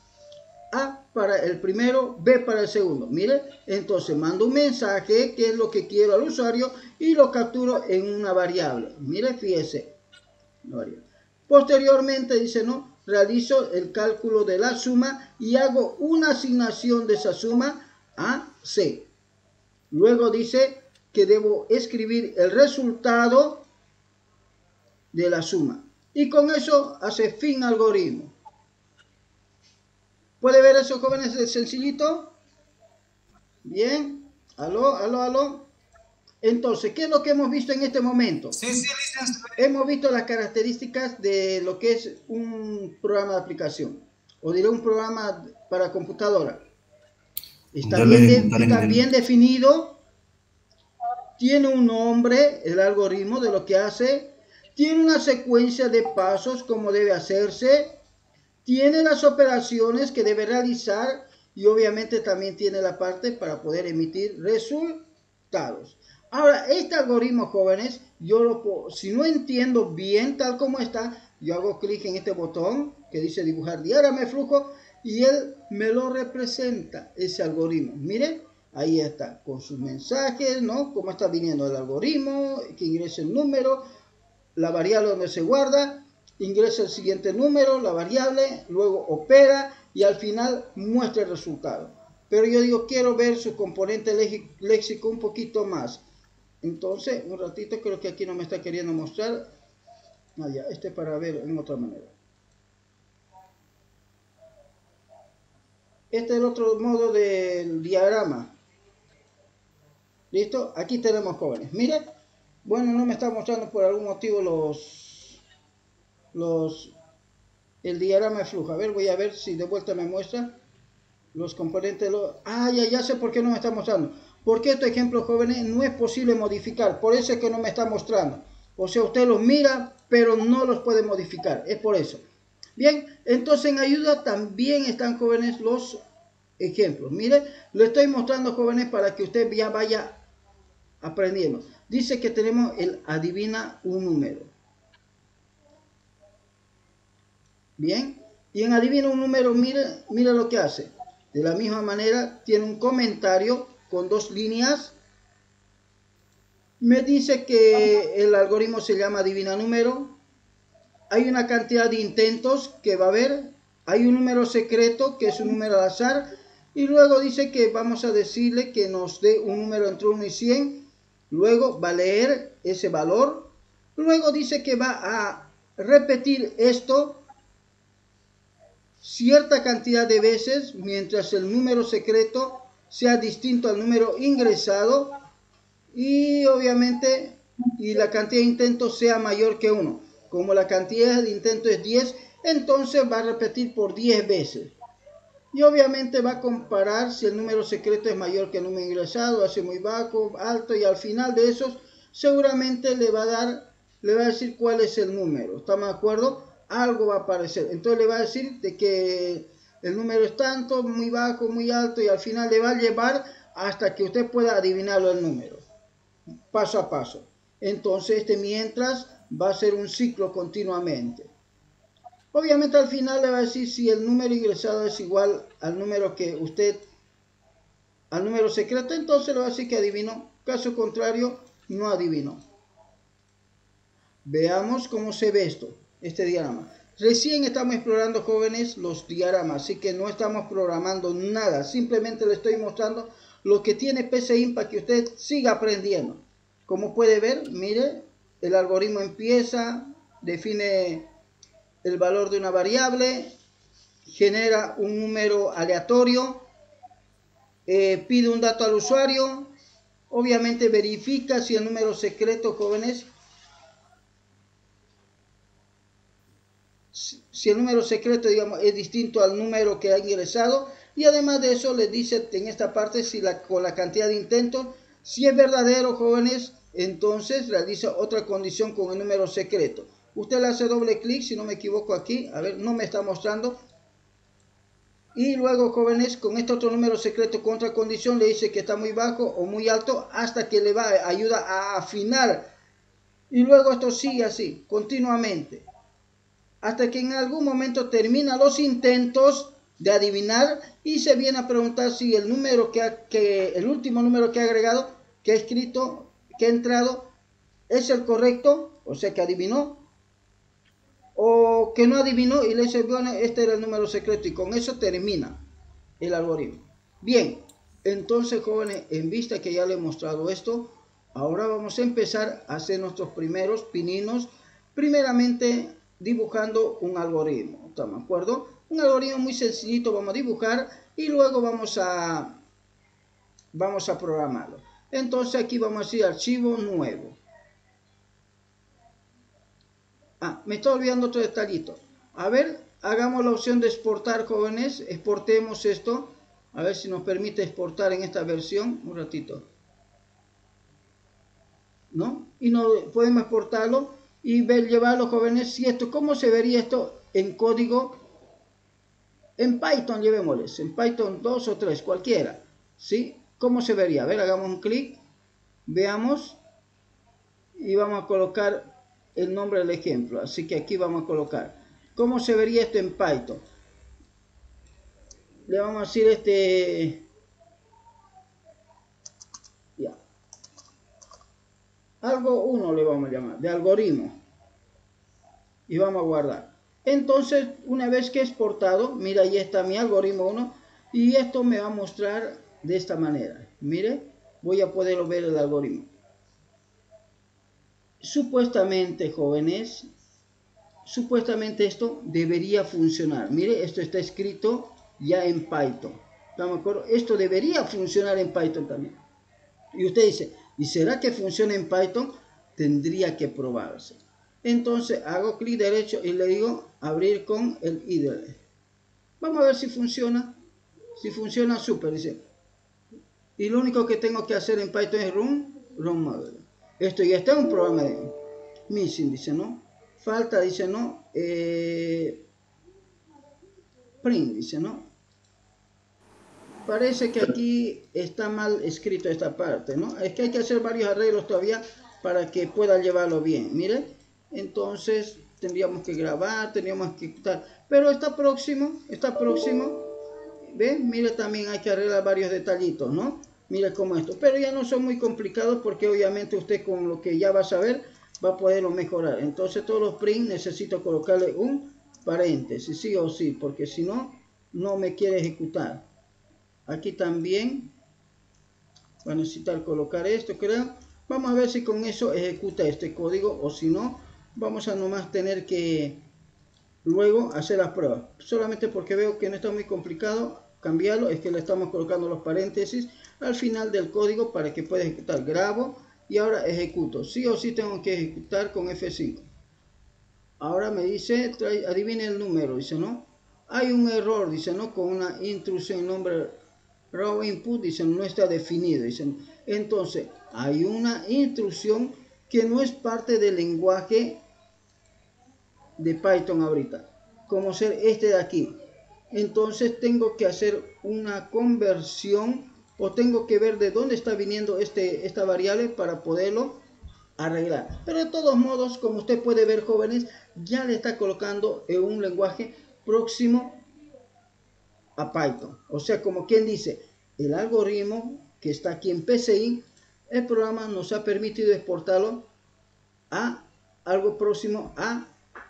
A para el primero, B para el segundo. Mire, entonces mando un mensaje, que es lo que quiero al usuario, y lo capturo en una variable. Mire, fíjese. Posteriormente dice, ¿no? Realizo el cálculo de la suma y hago una asignación de esa suma a C. Luego dice que debo escribir el resultado de la suma. Y con eso hace fin algoritmo. ¿Puede ver eso, jóvenes? Es sencillito. Bien. Aló, aló, aló. Entonces, ¿qué es lo que hemos visto en este momento? Sí, sí, licenciado. Hemos visto las características de lo que es un programa de aplicación, o diré un programa para computadora. Está Dale, bien, de, dale, está dale. bien definido, tiene un nombre, el algoritmo de lo que hace, tiene una secuencia de pasos como debe hacerse, tiene las operaciones que debe realizar y obviamente también tiene la parte para poder emitir resultados. Ahora, este algoritmo, jóvenes, yo lo puedo, si no entiendo bien tal como está, yo hago clic en este botón que dice dibujar diagrama de flujo y él me lo representa, ese algoritmo. Miren, Ahí está, con sus mensajes, ¿no? Cómo está viniendo el algoritmo, que ingrese el número, la variable donde se guarda, ingresa el siguiente número, la variable, luego opera y al final muestra el resultado. Pero yo digo, quiero ver su componente léxico un poquito más. Entonces, un ratito, creo que aquí no me está queriendo mostrar. Ah, ya, este para ver en otra manera. Este es el otro modo del diagrama. ¿Listo? Aquí tenemos, jóvenes. Miren. Bueno, no me está mostrando por algún motivo los... los el diagrama de flujo. A ver, voy a ver si de vuelta me muestra los componentes. Los... Ah, ya, ya sé por qué no me está mostrando. Porque este ejemplo, jóvenes, no es posible modificar. Por eso es que no me está mostrando. O sea, usted los mira, pero no los puede modificar. Es por eso. Bien, entonces en ayuda también están, jóvenes, los ejemplos. Mire, lo estoy mostrando, jóvenes, para que usted ya vaya aprendiendo. Dice que tenemos el adivina un número. Bien, y en adivina un número, mire, mire lo que hace. De la misma manera, tiene un comentario con dos líneas. Me dice que el algoritmo se llama adivina número. Hay una cantidad de intentos que va a haber. Hay un número secreto que es un número al azar. Y luego dice que vamos a decirle que nos dé un número entre uno y cien. Luego va a leer ese valor. Luego dice que va a repetir esto cierta cantidad de veces mientras el número secreto sea distinto al número ingresado. Y obviamente y la cantidad de intentos sea mayor que uno. Como la cantidad de intentos es diez, entonces va a repetir por diez veces. Y obviamente va a comparar si el número secreto es mayor que el número ingresado, hace muy bajo, alto, y al final de esos seguramente le va a dar, le va a decir cuál es el número. ¿Estamos de acuerdo? Algo va a aparecer. Entonces le va a decir de que el número es tanto, muy bajo, muy alto, y al final le va a llevar hasta que usted pueda adivinarlo el número. Paso a paso. Entonces este mientras va a ser un ciclo continuamente. Obviamente al final le va a decir si el número ingresado es igual al número que usted, al número secreto, entonces le va a decir que adivinó. Caso contrario, no adivinó. Veamos cómo se ve esto, este diagrama. Recién estamos explorando, jóvenes, los diagramas, así que no estamos programando nada. Simplemente le estoy mostrando lo que tiene P C I para que usted siga aprendiendo. Como puede ver, mire, el algoritmo empieza, define el valor de una variable, genera un número aleatorio, eh, pide un dato al usuario, obviamente verifica si el número secreto, jóvenes, si el número secreto, digamos, es distinto al número que ha ingresado, y además de eso les dice en esta parte si la, con la cantidad de intentos, si es verdadero, jóvenes, entonces realiza otra condición con el número secreto. Usted le hace doble clic, si no me equivoco aquí, a ver, no me está mostrando. Y luego, jóvenes, con este otro número secreto con otra condición, le dice que está muy bajo o muy alto, hasta que le va a ayuda a afinar. Y luego esto sigue así, continuamente. Hasta que en algún momento termina los intentos de adivinar y se viene a preguntar si el número que, ha, que el último número que ha agregado, que ha escrito, que ha entrado, es el correcto, o sea que adivinó, o que no adivinó y le dice, bueno, este era el número secreto, y con eso termina el algoritmo. Bien, entonces, jóvenes, en vista que ya le he mostrado esto, ahora vamos a empezar a hacer nuestros primeros pininos, primeramente dibujando un algoritmo. ¿Estamos de acuerdo? Un algoritmo muy sencillito vamos a dibujar y luego vamos a vamos a programarlo. Entonces aquí vamos a decir archivo nuevo. Ah, me estoy olvidando otro detallito. A ver, hagamos la opción de exportar, jóvenes. Exportemos esto. A ver si nos permite exportar en esta versión. Un ratito. ¿No? Y no podemos exportarlo y ver, llevarlo, jóvenes. Si esto, ¿cómo se vería esto en código? En Python, llevémosles. En Python dos o tres, cualquiera. ¿Sí? ¿Cómo se vería? A ver, hagamos un clic. Veamos. Y vamos a colocar el nombre del ejemplo, así que aquí vamos a colocar cómo se vería esto en Python. Le vamos a decir este algo uno le vamos a llamar, de algoritmo. Y vamos a guardar. Entonces, una vez que he exportado, mira, ahí está mi algoritmo uno. Y esto me va a mostrar de esta manera. Mire, voy a poder ver el algoritmo. Supuestamente, jóvenes, supuestamente esto debería funcionar. Mire, esto está escrito ya en Python. ¿Estamos de acuerdo? Esto debería funcionar en Python también. Y usted dice, ¿y será que funciona en Python? Tendría que probarse. Entonces hago clic derecho y le digo abrir con el I D E. Vamos a ver si funciona. Si funciona, súper, dice. Y lo único que tengo que hacer en Python es run, run model. Esto ya está en un programa de missing, dice, ¿no? Falta, dice, ¿no? Eh, print, dice, ¿no? Parece que aquí está mal escrito esta parte, ¿no? Es que hay que hacer varios arreglos todavía para que pueda llevarlo bien. Mire, entonces tendríamos que grabar, tendríamos que quitar. Pero está próximo, está próximo. ¿Ven? Mire, también hay que arreglar varios detallitos, ¿no? Mire como esto. Pero ya no son muy complicados porque obviamente usted con lo que ya va a saber va a poderlo mejorar. Entonces todos los print necesito colocarle un paréntesis, sí o sí, porque si no, no me quiere ejecutar. Aquí también va a necesitar colocar esto, creo. Vamos a ver si con eso ejecuta este código o si no, vamos a nomás tener que luego hacer las pruebas. Solamente porque veo que no está muy complicado cambiarlo, es que le estamos colocando los paréntesis al final del código para que pueda ejecutar. Grabo y ahora ejecuto. Sí o sí tengo que ejecutar con F cinco. Ahora me dice, trae, adivine el número, dice, ¿no? Hay un error, dice, ¿no? Con una intrusión en nombre raw input, dicen, no está definido, dicen. Entonces, hay una instrucción que no es parte del lenguaje de Python ahorita, como ser este de aquí. Entonces, tengo que hacer una conversión o tengo que ver de dónde está viniendo este, esta variable para poderlo arreglar. Pero de todos modos, como usted puede ver, jóvenes, ya le está colocando en un lenguaje próximo a Python. O sea, como quien dice, el algoritmo que está aquí en P C I, el programa nos ha permitido exportarlo a algo próximo a,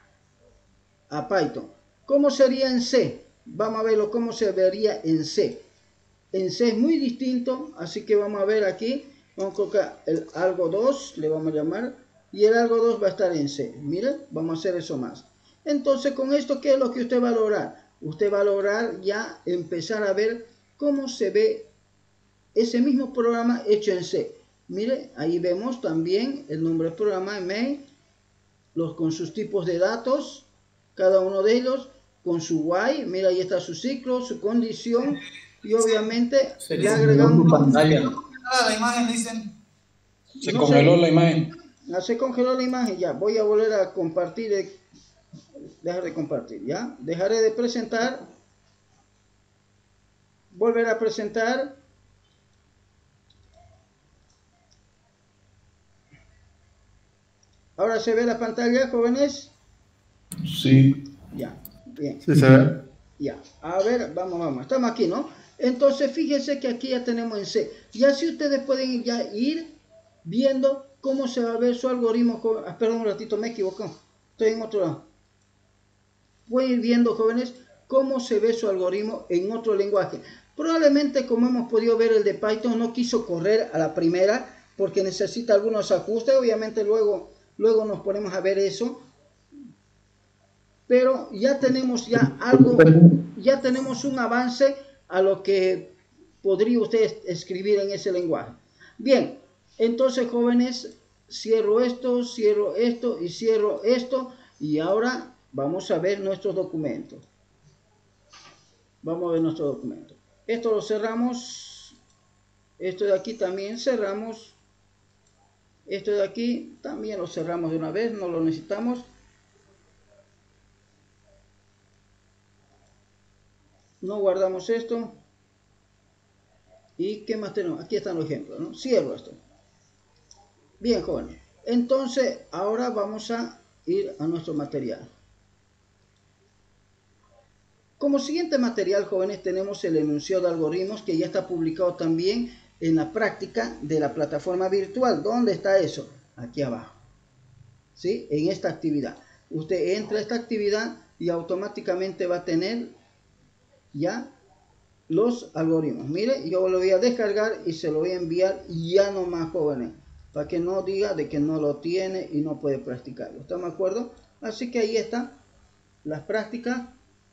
a Python. ¿Cómo sería en C? Vamos a verlo cómo se vería en C. En C es muy distinto, así que vamos a ver aquí, vamos a colocar el algo dos, le vamos a llamar, y el algo dos va a estar en C. Miren, vamos a hacer eso más. Entonces, con esto, ¿qué es lo que usted va a lograr? Usted va a lograr ya empezar a ver cómo se ve ese mismo programa hecho en C. Mire, ahí vemos también el nombre del programa, main, los, con sus tipos de datos, cada uno de ellos, con su while, mira, ahí está su ciclo, su condición, y obviamente se le agregamos... pantalla. La imagen, dicen. Se no congeló sé, la imagen. ya se congeló la imagen, ya, voy a volver a compartir, eh, dejar de compartir, ya, dejaré de presentar, volver a presentar, ahora se ve la pantalla, jóvenes, Sí. ya, bien, Sí, se ve. ya, a ver, vamos, vamos, estamos aquí, ¿no? Entonces, fíjense que aquí ya tenemos en C, ya si ustedes pueden ya ir viendo cómo se va a ver su algoritmo, jo- ah, perdón un ratito, me equivoco, estoy en otro lado. Pueden ir viendo, jóvenes, cómo se ve su algoritmo en otro lenguaje. Probablemente, como hemos podido ver, el de Python no quiso correr a la primera porque necesita algunos ajustes. Obviamente luego, luego nos ponemos a ver eso. Pero ya tenemos ya algo, ya tenemos un avance a lo que podría usted escribir en ese lenguaje. Bien, entonces, jóvenes, cierro esto, cierro esto y cierro esto. Y ahora vamos a ver nuestros documentos. Vamos a ver nuestro documento. Esto lo cerramos. Esto de aquí también cerramos. Esto de aquí también lo cerramos de una vez. No lo necesitamos. No guardamos esto. ¿Y qué más tenemos? Aquí están los ejemplos, ¿no? Cierro esto. Bien, jóvenes. Entonces, ahora vamos a ir a nuestro material. Como siguiente material, jóvenes, tenemos el enunciado de algoritmos que ya está publicado también en la práctica de la plataforma virtual. ¿Dónde está eso? aquí abajo, ¿sí? En esta actividad. Usted entra a esta actividad y automáticamente va a tener ya los algoritmos. Mire, yo lo voy a descargar y se lo voy a enviar ya nomás, jóvenes, para que no diga de que no lo tiene y no puede practicarlo. ¿Estamos de acuerdo? Así que ahí están las prácticas.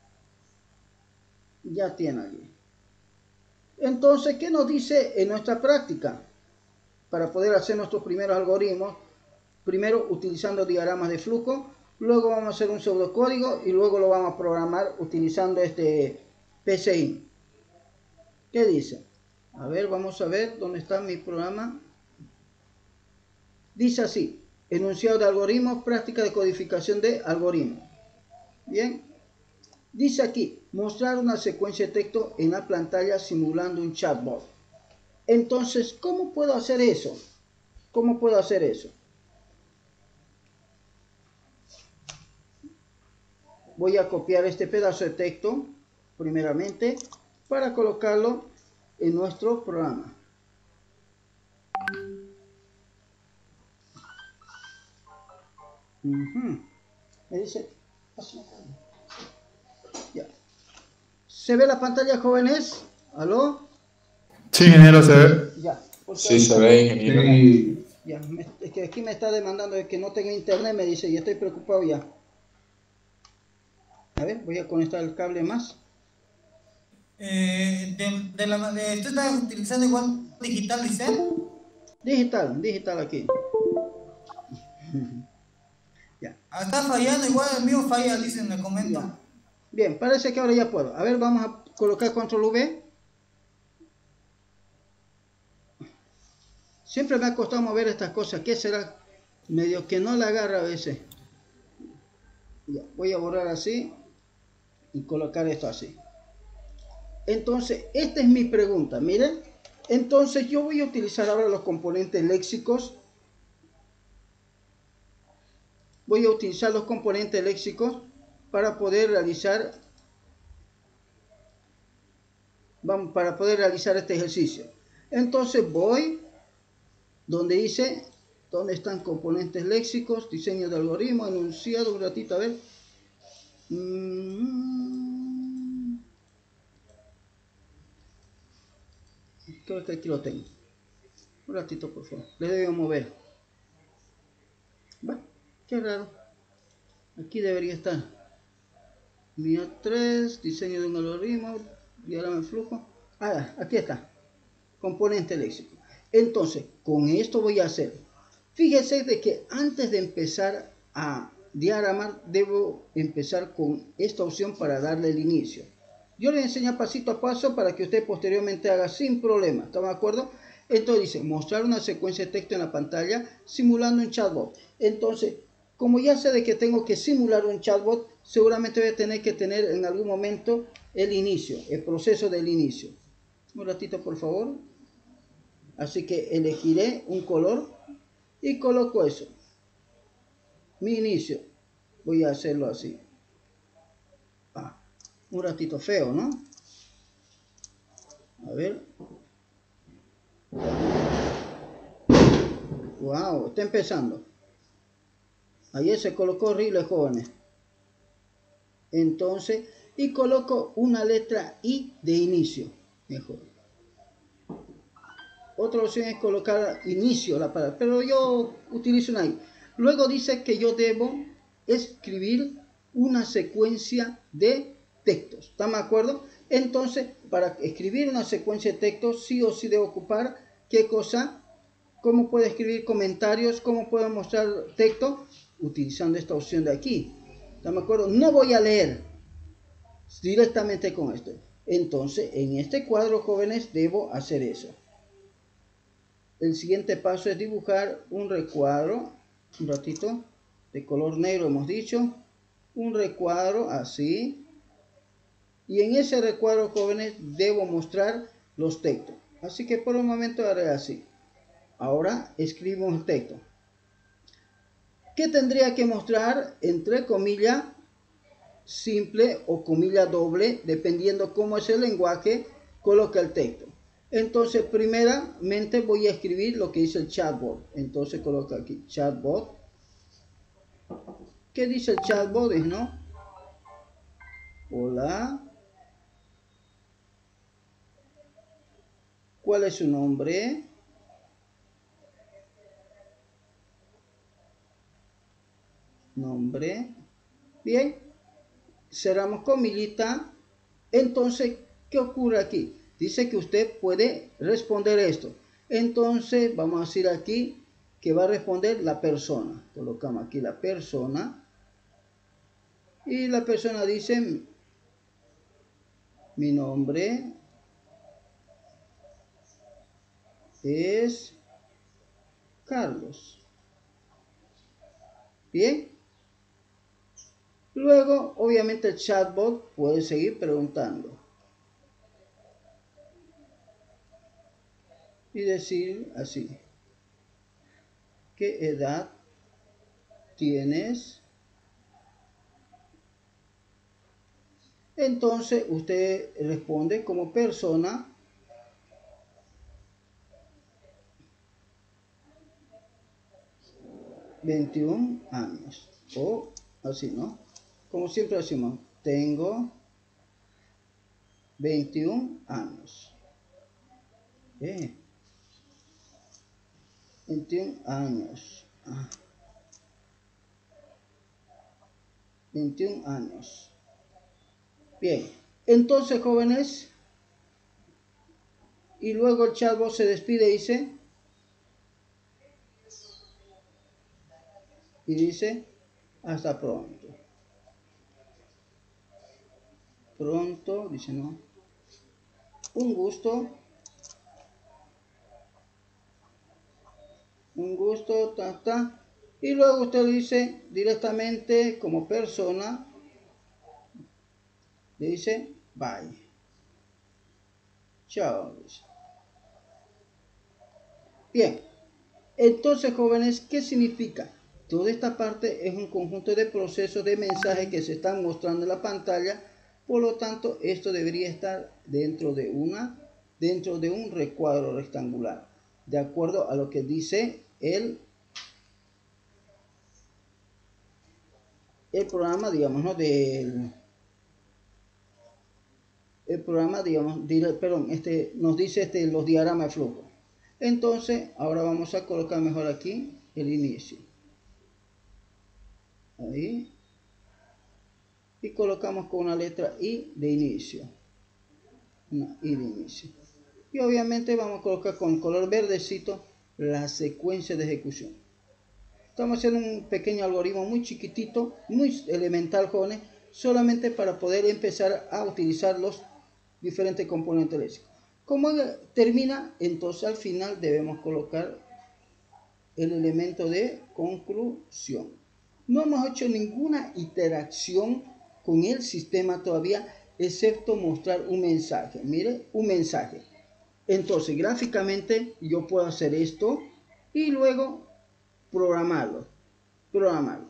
Ya tiene allí. Entonces, ¿qué nos dice en nuestra práctica? Para poder hacer nuestros primeros algoritmos, primero utilizando diagramas de flujo, luego vamos a hacer un pseudocódigo y luego lo vamos a programar utilizando este P C I. ¿Qué dice? A ver, vamos a ver dónde está mi programa. Dice así: enunciado de algoritmos, práctica de codificación de algoritmos. Bien. Dice aquí, mostrar una secuencia de texto en la pantalla simulando un chatbot. Entonces, ¿cómo puedo hacer eso? ¿Cómo puedo hacer eso? Voy a copiar este pedazo de texto, primeramente, para colocarlo en nuestro programa. Uh-huh. Me dice, ya. ¿Se ve la pantalla, jóvenes? ¿Aló? Sí, ingeniero, se ve. Ya. Sí, se ve, ingeniero. Sí. Ya, me, es que aquí me está demandando de que no tenga internet, me dice, y estoy preocupado ya. A ver, voy a conectar el cable más. Eh, de, de la, de, ¿Usted está utilizando igual digital, dice? Digital, digital aquí. Ya. Ah, está fallando, igual el mío falla, dice en el comento. Ya. Bien, parece que ahora ya puedo. A ver, vamos a colocar control V. Siempre me ha costado mover estas cosas. ¿Qué será? Medio que no la agarra a veces. Ya, voy a borrar así y colocar esto así. Entonces, esta es mi pregunta. Miren, entonces yo voy a utilizar ahora los componentes léxicos. Voy a utilizar los componentes léxicos para poder realizar vamos para poder realizar este ejercicio. Entonces voy donde dice dónde están componentes léxicos, diseño de algoritmo, enunciado, un ratito a ver. Mm, creo que aquí lo tengo. Un ratito, por favor. Le debo mover. Bueno, qué raro. Aquí debería estar. Unidad tres, diseño de un algoritmo, diagrama de flujo. Ah, aquí está. Componente léxico. Entonces, con esto voy a hacer. Fíjese de que antes de empezar a diagramar, debo empezar con esta opción para darle el inicio. Yo le enseño pasito a paso para que usted posteriormente haga sin problema. ¿Estamos de acuerdo? Entonces dice, mostrar una secuencia de texto en la pantalla simulando un chatbot. Entonces, como ya sé de que tengo que simular un chatbot, seguramente voy a tener que tener en algún momento el inicio, el proceso del inicio. Un ratito, por favor. Así que elegiré un color y coloco eso. Mi inicio. Voy a hacerlo así. Ah, un ratito feo, ¿no? A ver. Wow, está empezando. Ayer se colocó horrible, jóvenes. Entonces, y coloco una letra I de inicio. Mejor. Otra opción es colocar inicio la palabra, pero yo utilizo una I. Luego dice que yo debo escribir una secuencia de textos. ¿Están de acuerdo? Entonces, para escribir una secuencia de textos, sí o sí debo ocupar ¿qué cosa? ¿Cómo puedo escribir comentarios? ¿Cómo puedo mostrar texto? Utilizando esta opción de aquí. ¿Están de acuerdo? No voy a leer directamente con esto. Entonces, en este cuadro, jóvenes, debo hacer eso. El siguiente paso es dibujar un recuadro, un ratito, de color negro hemos dicho, un recuadro así, y en ese recuadro, jóvenes, debo mostrar los textos. Así que por el momento haré así. Ahora escribimos el texto. ¿Qué tendría que mostrar? Entre comillas, simple o comilla doble, dependiendo cómo es el lenguaje, coloca el texto. Entonces, primeramente voy a escribir lo que dice el chatbot. Entonces, coloco aquí chatbot. ¿Qué dice el chatbot? ¿No? Hola. ¿Cuál es su nombre? Nombre. Bien. Cerramos comillita. Entonces, ¿qué ocurre aquí? Dice que usted puede responder esto. Entonces, vamos a decir aquí que va a responder la persona. Colocamos aquí la persona. Y la persona dice, mi nombre es Carlos. Bien. Luego, obviamente, el chatbot puede seguir preguntando. Y decir así. ¿Qué edad tienes? Entonces, usted responde como persona. veintiún años. O así, ¿no? Como siempre decimos, tengo veintiún años. Eh. veintiún años. Ah. veintiún años. Bien. Entonces, jóvenes, y luego el chatbot se despide y dice, y dice, hasta pronto. Pronto, dice, no. Un gusto. Un gusto, ta, ta. Y luego usted le dice directamente como persona, le dice, bye. Chao. Bien. Entonces, jóvenes, ¿qué significa? Toda esta parte es un conjunto de procesos de mensajes que se están mostrando en la pantalla. Por lo tanto, esto debería estar dentro de una, dentro de un recuadro rectangular, de acuerdo a lo que dice el, el programa, digamos, ¿no? Del, el programa, digamos, dire, perdón, este, nos dice este, los diagramas de flujo. Entonces, ahora vamos a colocar mejor aquí el inicio. Ahí. Y colocamos con una letra I de inicio. Una I de inicio. Y obviamente vamos a colocar con color verdecito la secuencia de ejecución. Estamos haciendo un pequeño algoritmo muy chiquitito, muy elemental, jóvenes, solamente para poder empezar a utilizar los diferentes componentes eléctricos. Como termina, entonces al final debemos colocar el elemento de conclusión. No hemos hecho ninguna interacción con el sistema todavía, excepto mostrar un mensaje. Mire, un mensaje. Entonces, gráficamente yo puedo hacer esto y luego programarlo. Programarlo.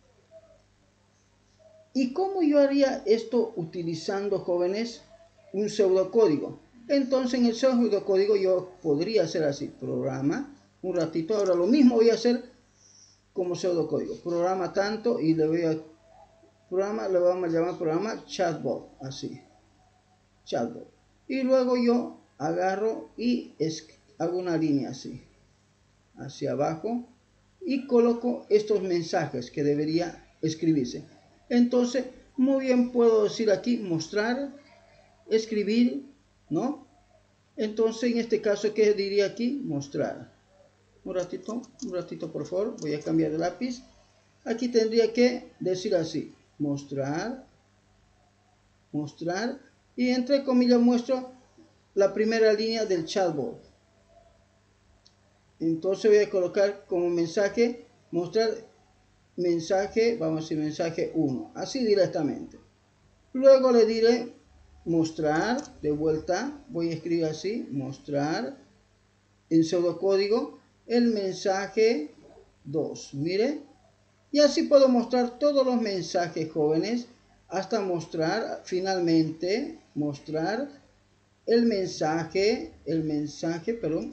¿Y cómo yo haría esto utilizando, jóvenes, un pseudocódigo? Entonces, en el pseudocódigo yo podría hacer así. Programa. Un ratito. Ahora lo mismo voy a hacer como pseudocódigo. Programa tanto y le voy a... Programa, le vamos a llamar programa chatbot. Así. Chatbot. Y luego yo agarro y es, hago una línea así. Hacia abajo. Y coloco estos mensajes que debería escribirse. Entonces, muy bien puedo decir aquí, mostrar, escribir, ¿no? Entonces, en este caso, ¿qué diría aquí? Mostrar. Un ratito, un ratito, por favor. Voy a cambiar de lápiz. Aquí tendría que decir así. Mostrar. Mostrar. Y entre comillas muestro la primera línea del chatbot. Entonces voy a colocar como mensaje, mostrar mensaje, vamos a decir mensaje uno, así directamente. Luego le diré mostrar, de vuelta, voy a escribir así, mostrar, en pseudocódigo, el mensaje dos, mire. Y así puedo mostrar todos los mensajes, jóvenes, hasta mostrar, finalmente, mostrar el mensaje, el mensaje, perdón,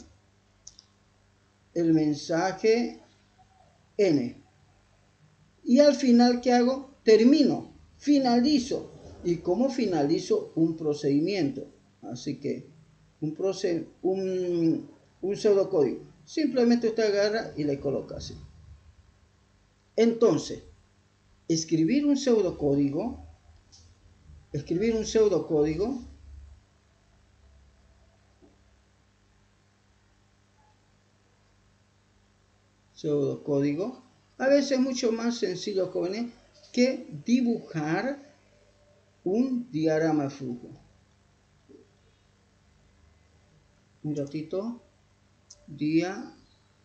el mensaje N. Y al final, ¿qué hago? Termino, finalizo. ¿Y cómo finalizo un procedimiento? Así que un, proced un, un pseudocódigo. Simplemente usted agarra y le coloca así. Entonces, escribir un pseudocódigo, escribir un pseudocódigo, pseudocódigo, a veces es mucho más sencillo, jóvenes, que dibujar un diagrama de flujo. Un ratito, diagrama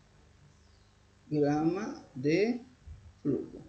de flujo.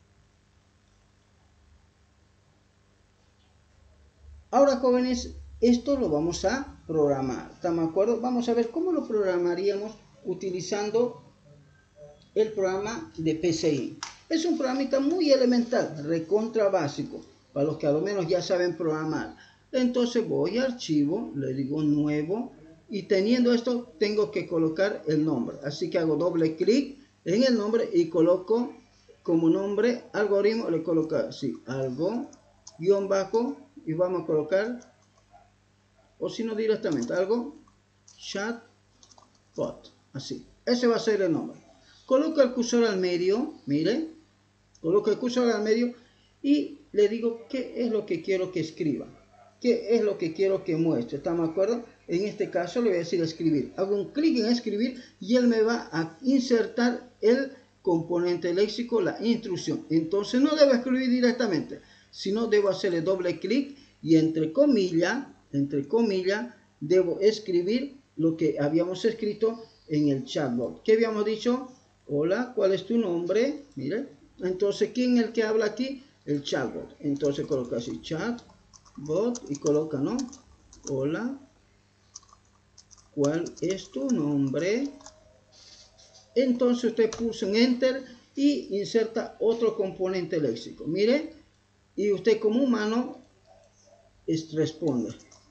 Ahora, jóvenes, esto lo vamos a programar. ¿Estamos de acuerdo? Vamos a ver cómo lo programaríamos utilizando el programa de P C I. Es un programita muy elemental, recontra básico, para los que a lo menos ya saben programar. Entonces voy a archivo, le digo nuevo, y teniendo esto tengo que colocar el nombre. Así que hago doble clic en el nombre y coloco como nombre algoritmo, le coloco así, algo, guión bajo, y vamos a colocar, o si no directamente, algo, chatbot, así. Ese va a ser el nombre. Coloco el cursor al medio, mire, coloco el cursor al medio y le digo qué es lo que quiero que escriba, qué es lo que quiero que muestre. ¿Estamos de acuerdo? En este caso le voy a decir escribir. Hago un clic en escribir y él me va a insertar el componente léxico, la instrucción. Entonces no debo escribir directamente, sino debo hacerle doble clic y entre comillas, entre comillas, debo escribir lo que habíamos escrito en el chatbot. ¿Qué habíamos dicho? Hola, ¿cuál es tu nombre? Mire, entonces, ¿quién es el que habla aquí? El chatbot. Entonces coloca así, chatbot, y coloca, ¿no? Hola, ¿cuál es tu nombre? Entonces usted puso un enter y inserta otro componente léxico. Mire, y usted como humano responde.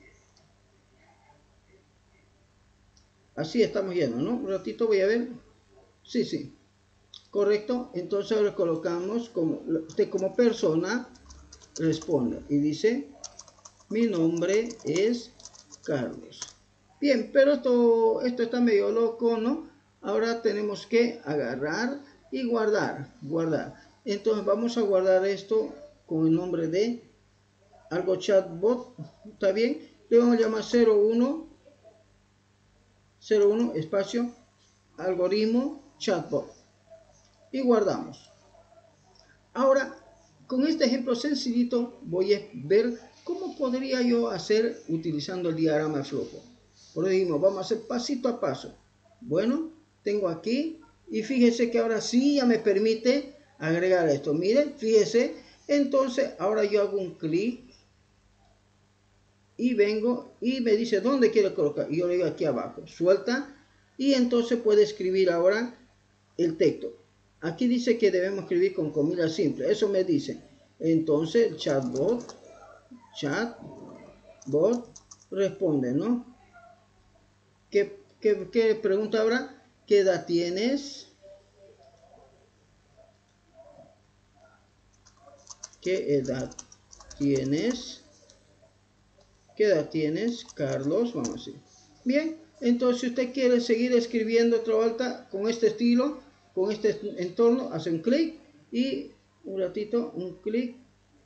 Así estamos yendo, ¿no? Un ratito voy a ver. Sí, sí. Correcto. Entonces ahora colocamos como usted como persona responde y dice, mi nombre es Carlos. Bien, pero esto, esto está medio loco, ¿no? Ahora tenemos que agarrar y guardar, guardar. Entonces vamos a guardar esto con el nombre de algo chatbot, ¿está bien? Le vamos a llamar cero uno, cero uno espacio algoritmo chatbot y guardamos. Ahora, con este ejemplo sencillito voy a ver cómo podría yo hacer utilizando el diagrama de flujo. Por eso dijimos, vamos a hacer pasito a paso. Bueno, tengo aquí y fíjese que ahora sí ya me permite agregar esto. Miren, fíjese, entonces ahora yo hago un clic y vengo y me dice dónde quiero colocar y yo le digo aquí abajo, suelta, y entonces puede escribir ahora el texto. Aquí dice que debemos escribir con comillas simples, eso me dice. Entonces el chatbot, chatbot responde, ¿no? ¿Qué, qué, qué pregunta habrá? ¿Qué edad tienes? ¿Qué edad tienes? ¿Qué edad tienes, Carlos? Vamos a decir. Bien, entonces si usted quiere seguir escribiendo otra vuelta con este estilo, con este entorno, hace un clic y un ratito, un clic,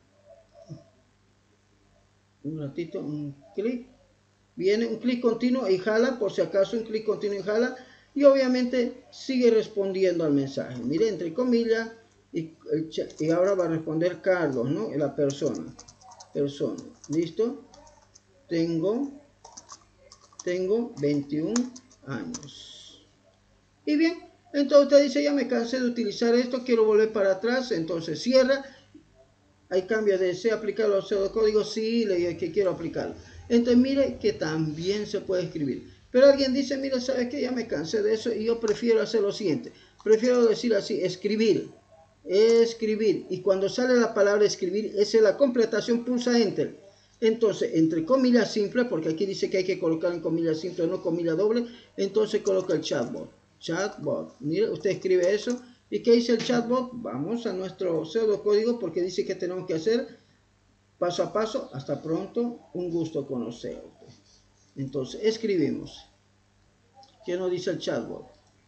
un ratito, un clic, viene un clic continuo y jala, por si acaso un clic continuo y jala, y obviamente sigue respondiendo al mensaje. Mire, entre comillas, y, y ahora va a responder Carlos, ¿no? La persona, persona, ¿listo? Tengo, tengo veintiún años. Y bien, entonces usted dice, ya me cansé de utilizar esto, quiero volver para atrás, entonces cierra. Hay cambio de ¿desea aplicar los pseudocódigos? Sí, le digo que quiero aplicarlo. Entonces mire que también se puede escribir. Pero alguien dice, mire, ¿sabes qué? Ya me cansé de eso y yo prefiero hacer lo siguiente. Prefiero decir así, escribir, escribir. Y cuando sale la palabra escribir, esa es la completación, pulsa Enter. Entonces, entre comillas simples, porque aquí dice que hay que colocar en comillas simples, no comillas doble, entonces coloca el chatbot. Chatbot. Mire, usted escribe eso. ¿Y qué dice el chatbot? Vamos a nuestro pseudocódigo porque dice que tenemos que hacer paso a paso. Hasta pronto. Un gusto conocerte. Entonces, escribimos. ¿Qué nos dice el chatbot?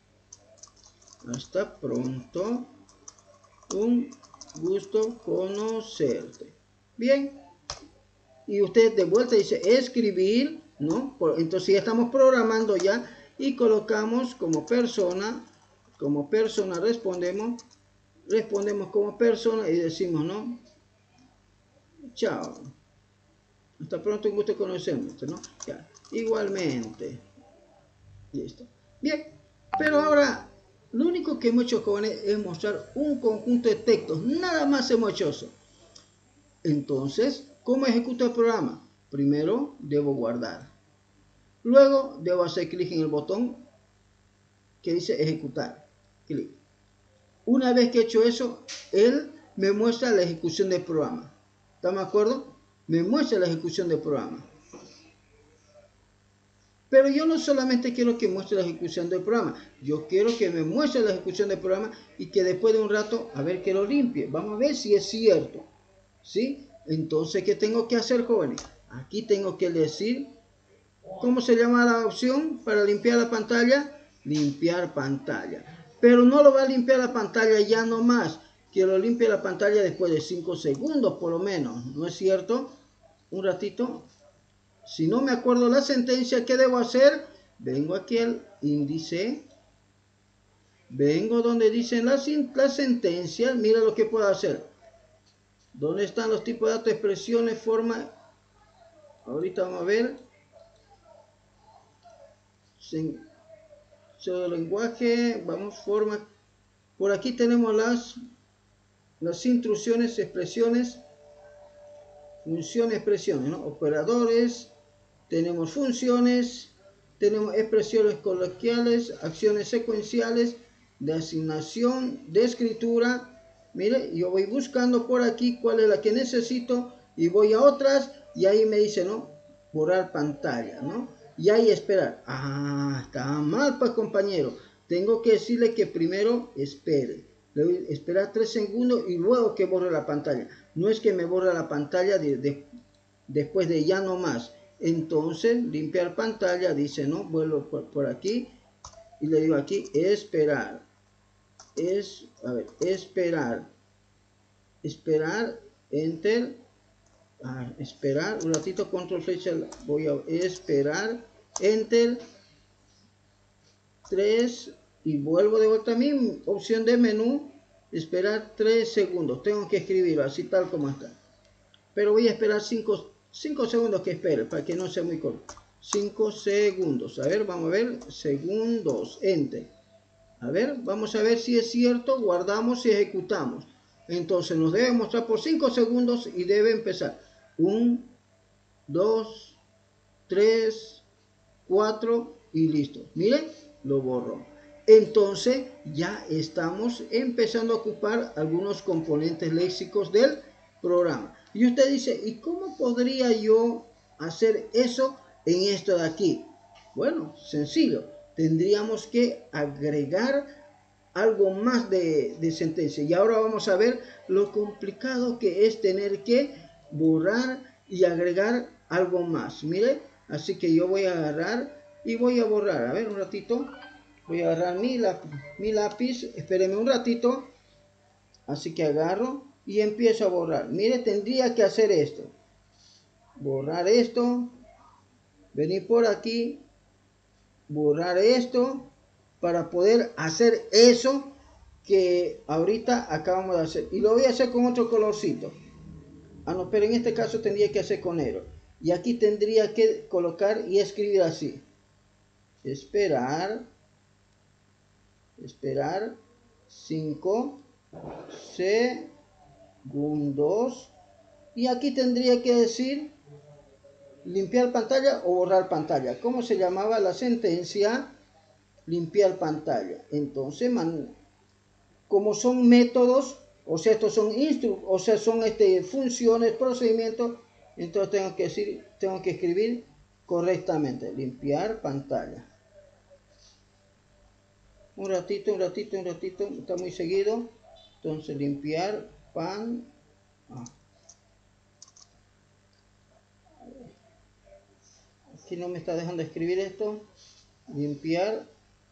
Hasta pronto. Un gusto conocerte. Bien. Y usted de vuelta dice escribir, ¿no? Entonces ya estamos programando ya y colocamos como persona, como persona respondemos, respondemos como persona y decimos, ¿no? Chao. Hasta pronto, un gusto conocerte, ¿no? Ya. Igualmente. Listo. Bien. Pero ahora, lo único que hemos hecho, jóvenes, es mostrar un conjunto de textos. Nada más hemos hecho eso. Entonces, ¿cómo ejecuto el programa? Primero debo guardar. Luego debo hacer clic en el botón que dice ejecutar. Clic. Una vez que he hecho eso, él me muestra la ejecución del programa. ¿Están de acuerdo? Me muestra la ejecución del programa. Pero yo no solamente quiero que muestre la ejecución del programa. Yo quiero que me muestre la ejecución del programa y que después de un rato, a ver que lo limpie. Vamos a ver si es cierto. ¿Sí? Entonces, ¿qué tengo que hacer, jóvenes? Aquí tengo que decir, ¿cómo se llama la opción para limpiar la pantalla? Limpiar pantalla. Pero no lo va a limpiar la pantalla ya nomás. Que lo limpie la pantalla después de cinco segundos por lo menos. ¿No es cierto? Un ratito. Si no me acuerdo la sentencia, ¿qué debo hacer? Vengo aquí al índice. Vengo donde dicen las, las sentencias. Mira lo que puedo hacer. ¿Dónde están los tipos de datos, expresiones, forma? Ahorita vamos a ver. Pseudo lenguaje, vamos, forma. Por aquí tenemos las, las instrucciones, expresiones, funciones, expresiones, ¿no? Operadores, tenemos funciones, tenemos expresiones coloquiales, acciones secuenciales, de asignación, de escritura. Mire, yo voy buscando por aquí cuál es la que necesito y voy a otras y ahí me dice, ¿no? Borrar pantalla, ¿no? Y ahí esperar. Ah, está mal, pues, compañero. Tengo que decirle que primero espere. Le voy a esperar tres segundos y luego que borre la pantalla. No es que me borre la pantalla de, de, después de ya no más. Entonces, limpiar pantalla, dice, ¿no? Vuelvo por, por aquí y le digo aquí, esperar. Es, a ver, esperar. Esperar, enter. Ah, esperar, un ratito, control flecha, voy a esperar, enter. tres y vuelvo de vuelta a mi opción de menú, esperar tres segundos. Tengo que escribirlo así tal como está. Pero voy a esperar cinco segundos que espere para que no sea muy corto. cinco segundos. A ver, vamos a ver. Segundos. Enter. A ver, vamos a ver si es cierto. Guardamos y ejecutamos. Entonces nos debe mostrar por cinco segundos y debe empezar. uno, dos, tres, cuatro y listo. Miren, lo borró. Entonces ya estamos empezando a ocupar algunos componentes léxicos del programa. Y usted dice, ¿y cómo podría yo hacer eso en esto de aquí? Bueno, sencillo. Tendríamos que agregar algo más de, de sentencia. Y ahora vamos a ver lo complicado que es tener que borrar y agregar algo más. Mire, así que yo voy a agarrar y voy a borrar. A ver, un ratito. Voy a agarrar mi lápiz, mi lápiz. Espérenme un ratito. Así que agarro y empiezo a borrar. Mire, tendría que hacer esto. Borrar esto. Venir por aquí. Borrar esto. Para poder hacer eso que ahorita acabamos de hacer. Y lo voy a hacer con otro colorcito. Ah, no, pero en este caso tendría que hacer con negro. Y aquí tendría que colocar y escribir así. Esperar. Esperar. cinco segundos. Y aquí tendría que decir limpiar pantalla o borrar pantalla. ¿Cómo se llamaba la sentencia? Limpiar pantalla. Entonces, man, como son métodos, o sea, estos son instru o sea, son este, funciones, procedimientos, Entonces tengo que decir, tengo que escribir correctamente, limpiar pantalla. Un ratito, un ratito, un ratito, está muy seguido. Entonces limpiar pan. Ah. Aquí no me está dejando escribir esto. Limpiar.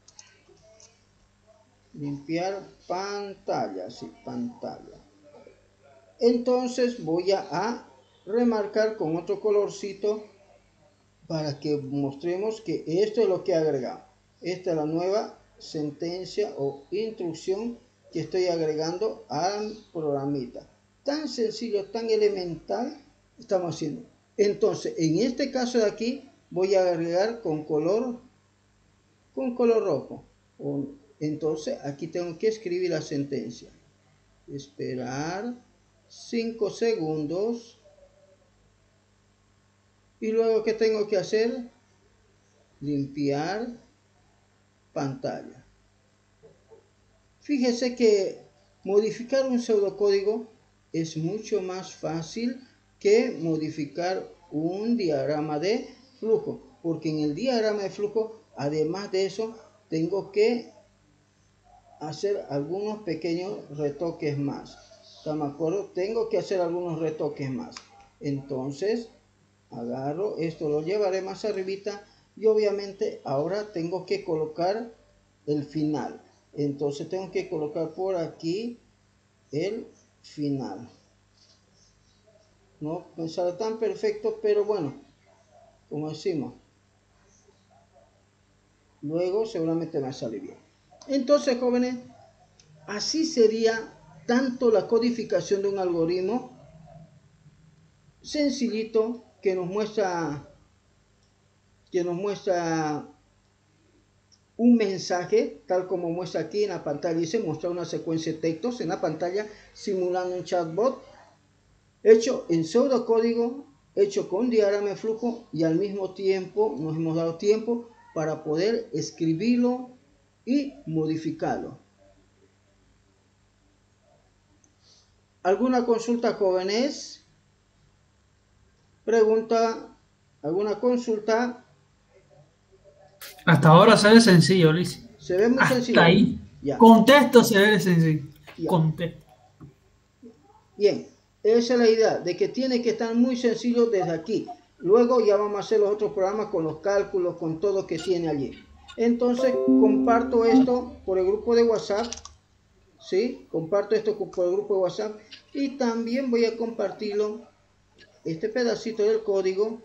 Limpiar pantalla, sí, pantalla. Entonces voy a, a remarcar con otro colorcito para que mostremos que esto es lo que he agregado. Esta es la nueva sentencia o instrucción que estoy agregando al programita. Tan sencillo, tan elemental estamos haciendo. Entonces, en este caso de aquí voy a agregar con color con color rojo. Entonces, aquí tengo que escribir la sentencia. Esperar cinco segundos. Y luego, ¿qué tengo que hacer? Limpiar pantalla. Fíjese que modificar un pseudocódigo es mucho más fácil que modificar un diagrama de flujo, porque en el diagrama de flujo, además de eso, tengo que hacer algunos pequeños retoques más. ¿Están de acuerdo? Tengo que hacer algunos retoques más. Entonces, agarro esto, lo llevaré más arribita y obviamente ahora tengo que colocar el final. Entonces tengo que colocar por aquí el final. No me sale tan perfecto, pero bueno, como decimos, luego seguramente me sale bien. Entonces, jóvenes, así sería tanto la codificación de un algoritmo sencillito que nos muestra que nos muestra un mensaje, tal como muestra aquí en la pantalla. Dice mostrar una secuencia de textos en la pantalla simulando un chatbot hecho en pseudocódigo, hecho con diagrama de flujo, y al mismo tiempo nos hemos dado tiempo para poder escribirlo y modificarlo. ¿Alguna consulta, jóvenes? Pregunta, ¿alguna consulta? Hasta ahora se ve sencillo, Liz. Se ve muy Hasta sencillo. ahí. Ya. Contesto se ve sencillo. Ya. Contesto. Bien, esa es la idea, de que tiene que estar muy sencillo desde aquí. Luego ya vamos a hacer los otros programas con los cálculos, con todo que tiene allí. Entonces, comparto esto por el grupo de WhatsApp. ¿Sí? Comparto esto por el grupo de WhatsApp. Y también voy a compartirlo, este pedacito del código,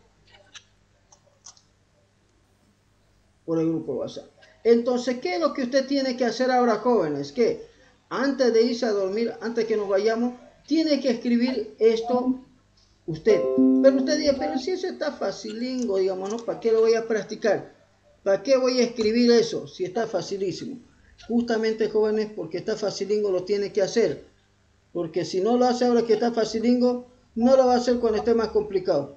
por el grupo de WhatsApp. Entonces, ¿qué es lo que usted tiene que hacer ahora, jóvenes? Que antes de irse a dormir, antes que nos vayamos, tiene que escribir esto usted. Pero usted dice, pero si eso está facilingo, digamos, ¿no? ¿Para qué lo voy a practicar? ¿Para qué voy a escribir eso si está facilísimo? Justamente, jóvenes, porque está facilingo lo tiene que hacer. Porque si no lo hace ahora que está facilingo, no lo va a hacer cuando esté más complicado.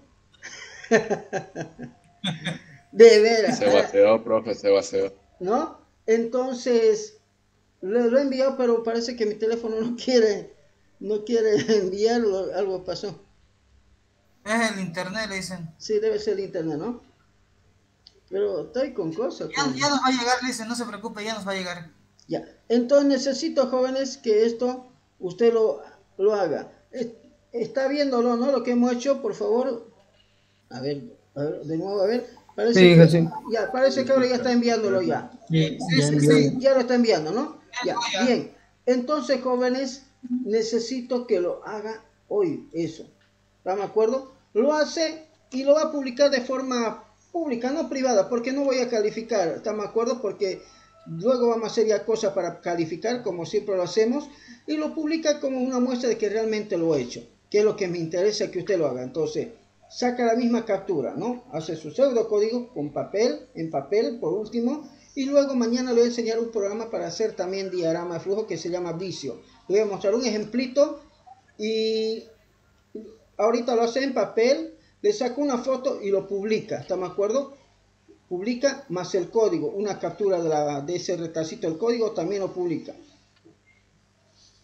De veras. Se vació, profe, se vació. ¿No? Entonces, lo, lo he enviado, pero parece que mi teléfono no quiere, no quiere enviarlo, algo pasó. Es el internet, le dicen. Sí, debe ser el internet, ¿no? Pero estoy con cosas. Ya, Con... ya nos va a llegar, le dicen, no se preocupe, ya nos va a llegar. Ya, entonces necesito, jóvenes, que esto usted lo, lo haga. Está viéndolo, ¿no? Lo que hemos hecho, por favor. A ver, a ver, de nuevo, a ver. Parece Sí, que, sí. ya, parece que ahora ya está enviándolo ya. Sí, Sí, ya sí, envió. sí, ya lo está enviando, ¿no? Ya, bien. Entonces, jóvenes, necesito que lo haga hoy, eso. ¿Están de acuerdo? Lo hace y lo va a publicar de forma pública, no privada, porque no voy a calificar. ¿Están de acuerdo? Porque luego vamos a hacer ya cosas para calificar, como siempre lo hacemos, y lo publica como una muestra de que realmente lo he hecho, que es lo que me interesa que usted lo haga. Entonces, saca la misma captura, ¿no? Hace su pseudocódigo con papel, en papel, por último, y luego mañana le voy a enseñar un programa para hacer también diagrama de flujo que se llama Visio. Le voy a mostrar un ejemplito y ahorita lo hace en papel, le saco una foto y lo publica, ¿está de acuerdo? Publica más el código, una captura de, la, de ese retacito del código también lo publica.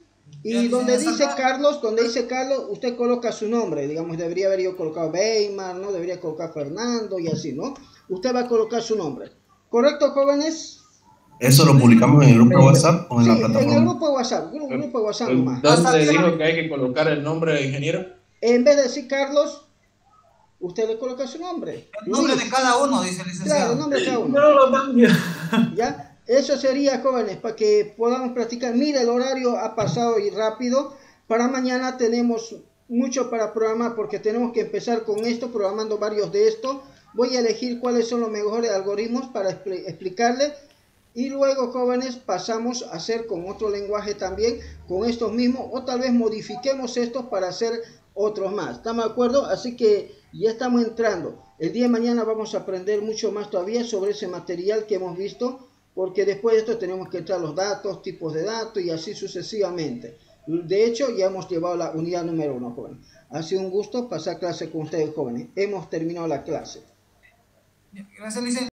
Y donde dice Carlos, donde dice Carlos, usted coloca su nombre, digamos, debería haber yo colocado Weimar, ¿no? Debería colocar Fernando y así, ¿no? Usted va a colocar su nombre. ¿Correcto, jóvenes? ¿Eso lo publicamos en el grupo de WhatsApp o en Sí, la plataforma? en el grupo de WhatsApp, grupo, grupo de WhatsApp nomás. ¿Dónde dijo que hay que colocar el nombre de ingeniero? En vez de decir Carlos, usted le coloca su nombre. El nombre de cada uno, dice el licenciado. Claro, el nombre de cada uno. No lo cambio. ¿Ya? Eso sería, jóvenes, para que podamos practicar. Mira, el horario ha pasado y rápido. Para mañana tenemos mucho para programar porque tenemos que empezar con esto, programando varios de estos. Voy a elegir cuáles son los mejores algoritmos para expl- explicarles. Y luego, jóvenes, pasamos a hacer con otro lenguaje también, con estos mismos, o tal vez modifiquemos estos para hacer otros más. ¿Estamos de acuerdo? Así que ya estamos entrando. El día de mañana vamos a aprender mucho más todavía sobre ese material que hemos visto, porque después de esto tenemos que entrar los datos, tipos de datos y así sucesivamente. De hecho, ya hemos llevado la unidad número uno, jóvenes. Ha sido un gusto pasar clase con ustedes, jóvenes. Hemos terminado la clase. Gracias, licenciado.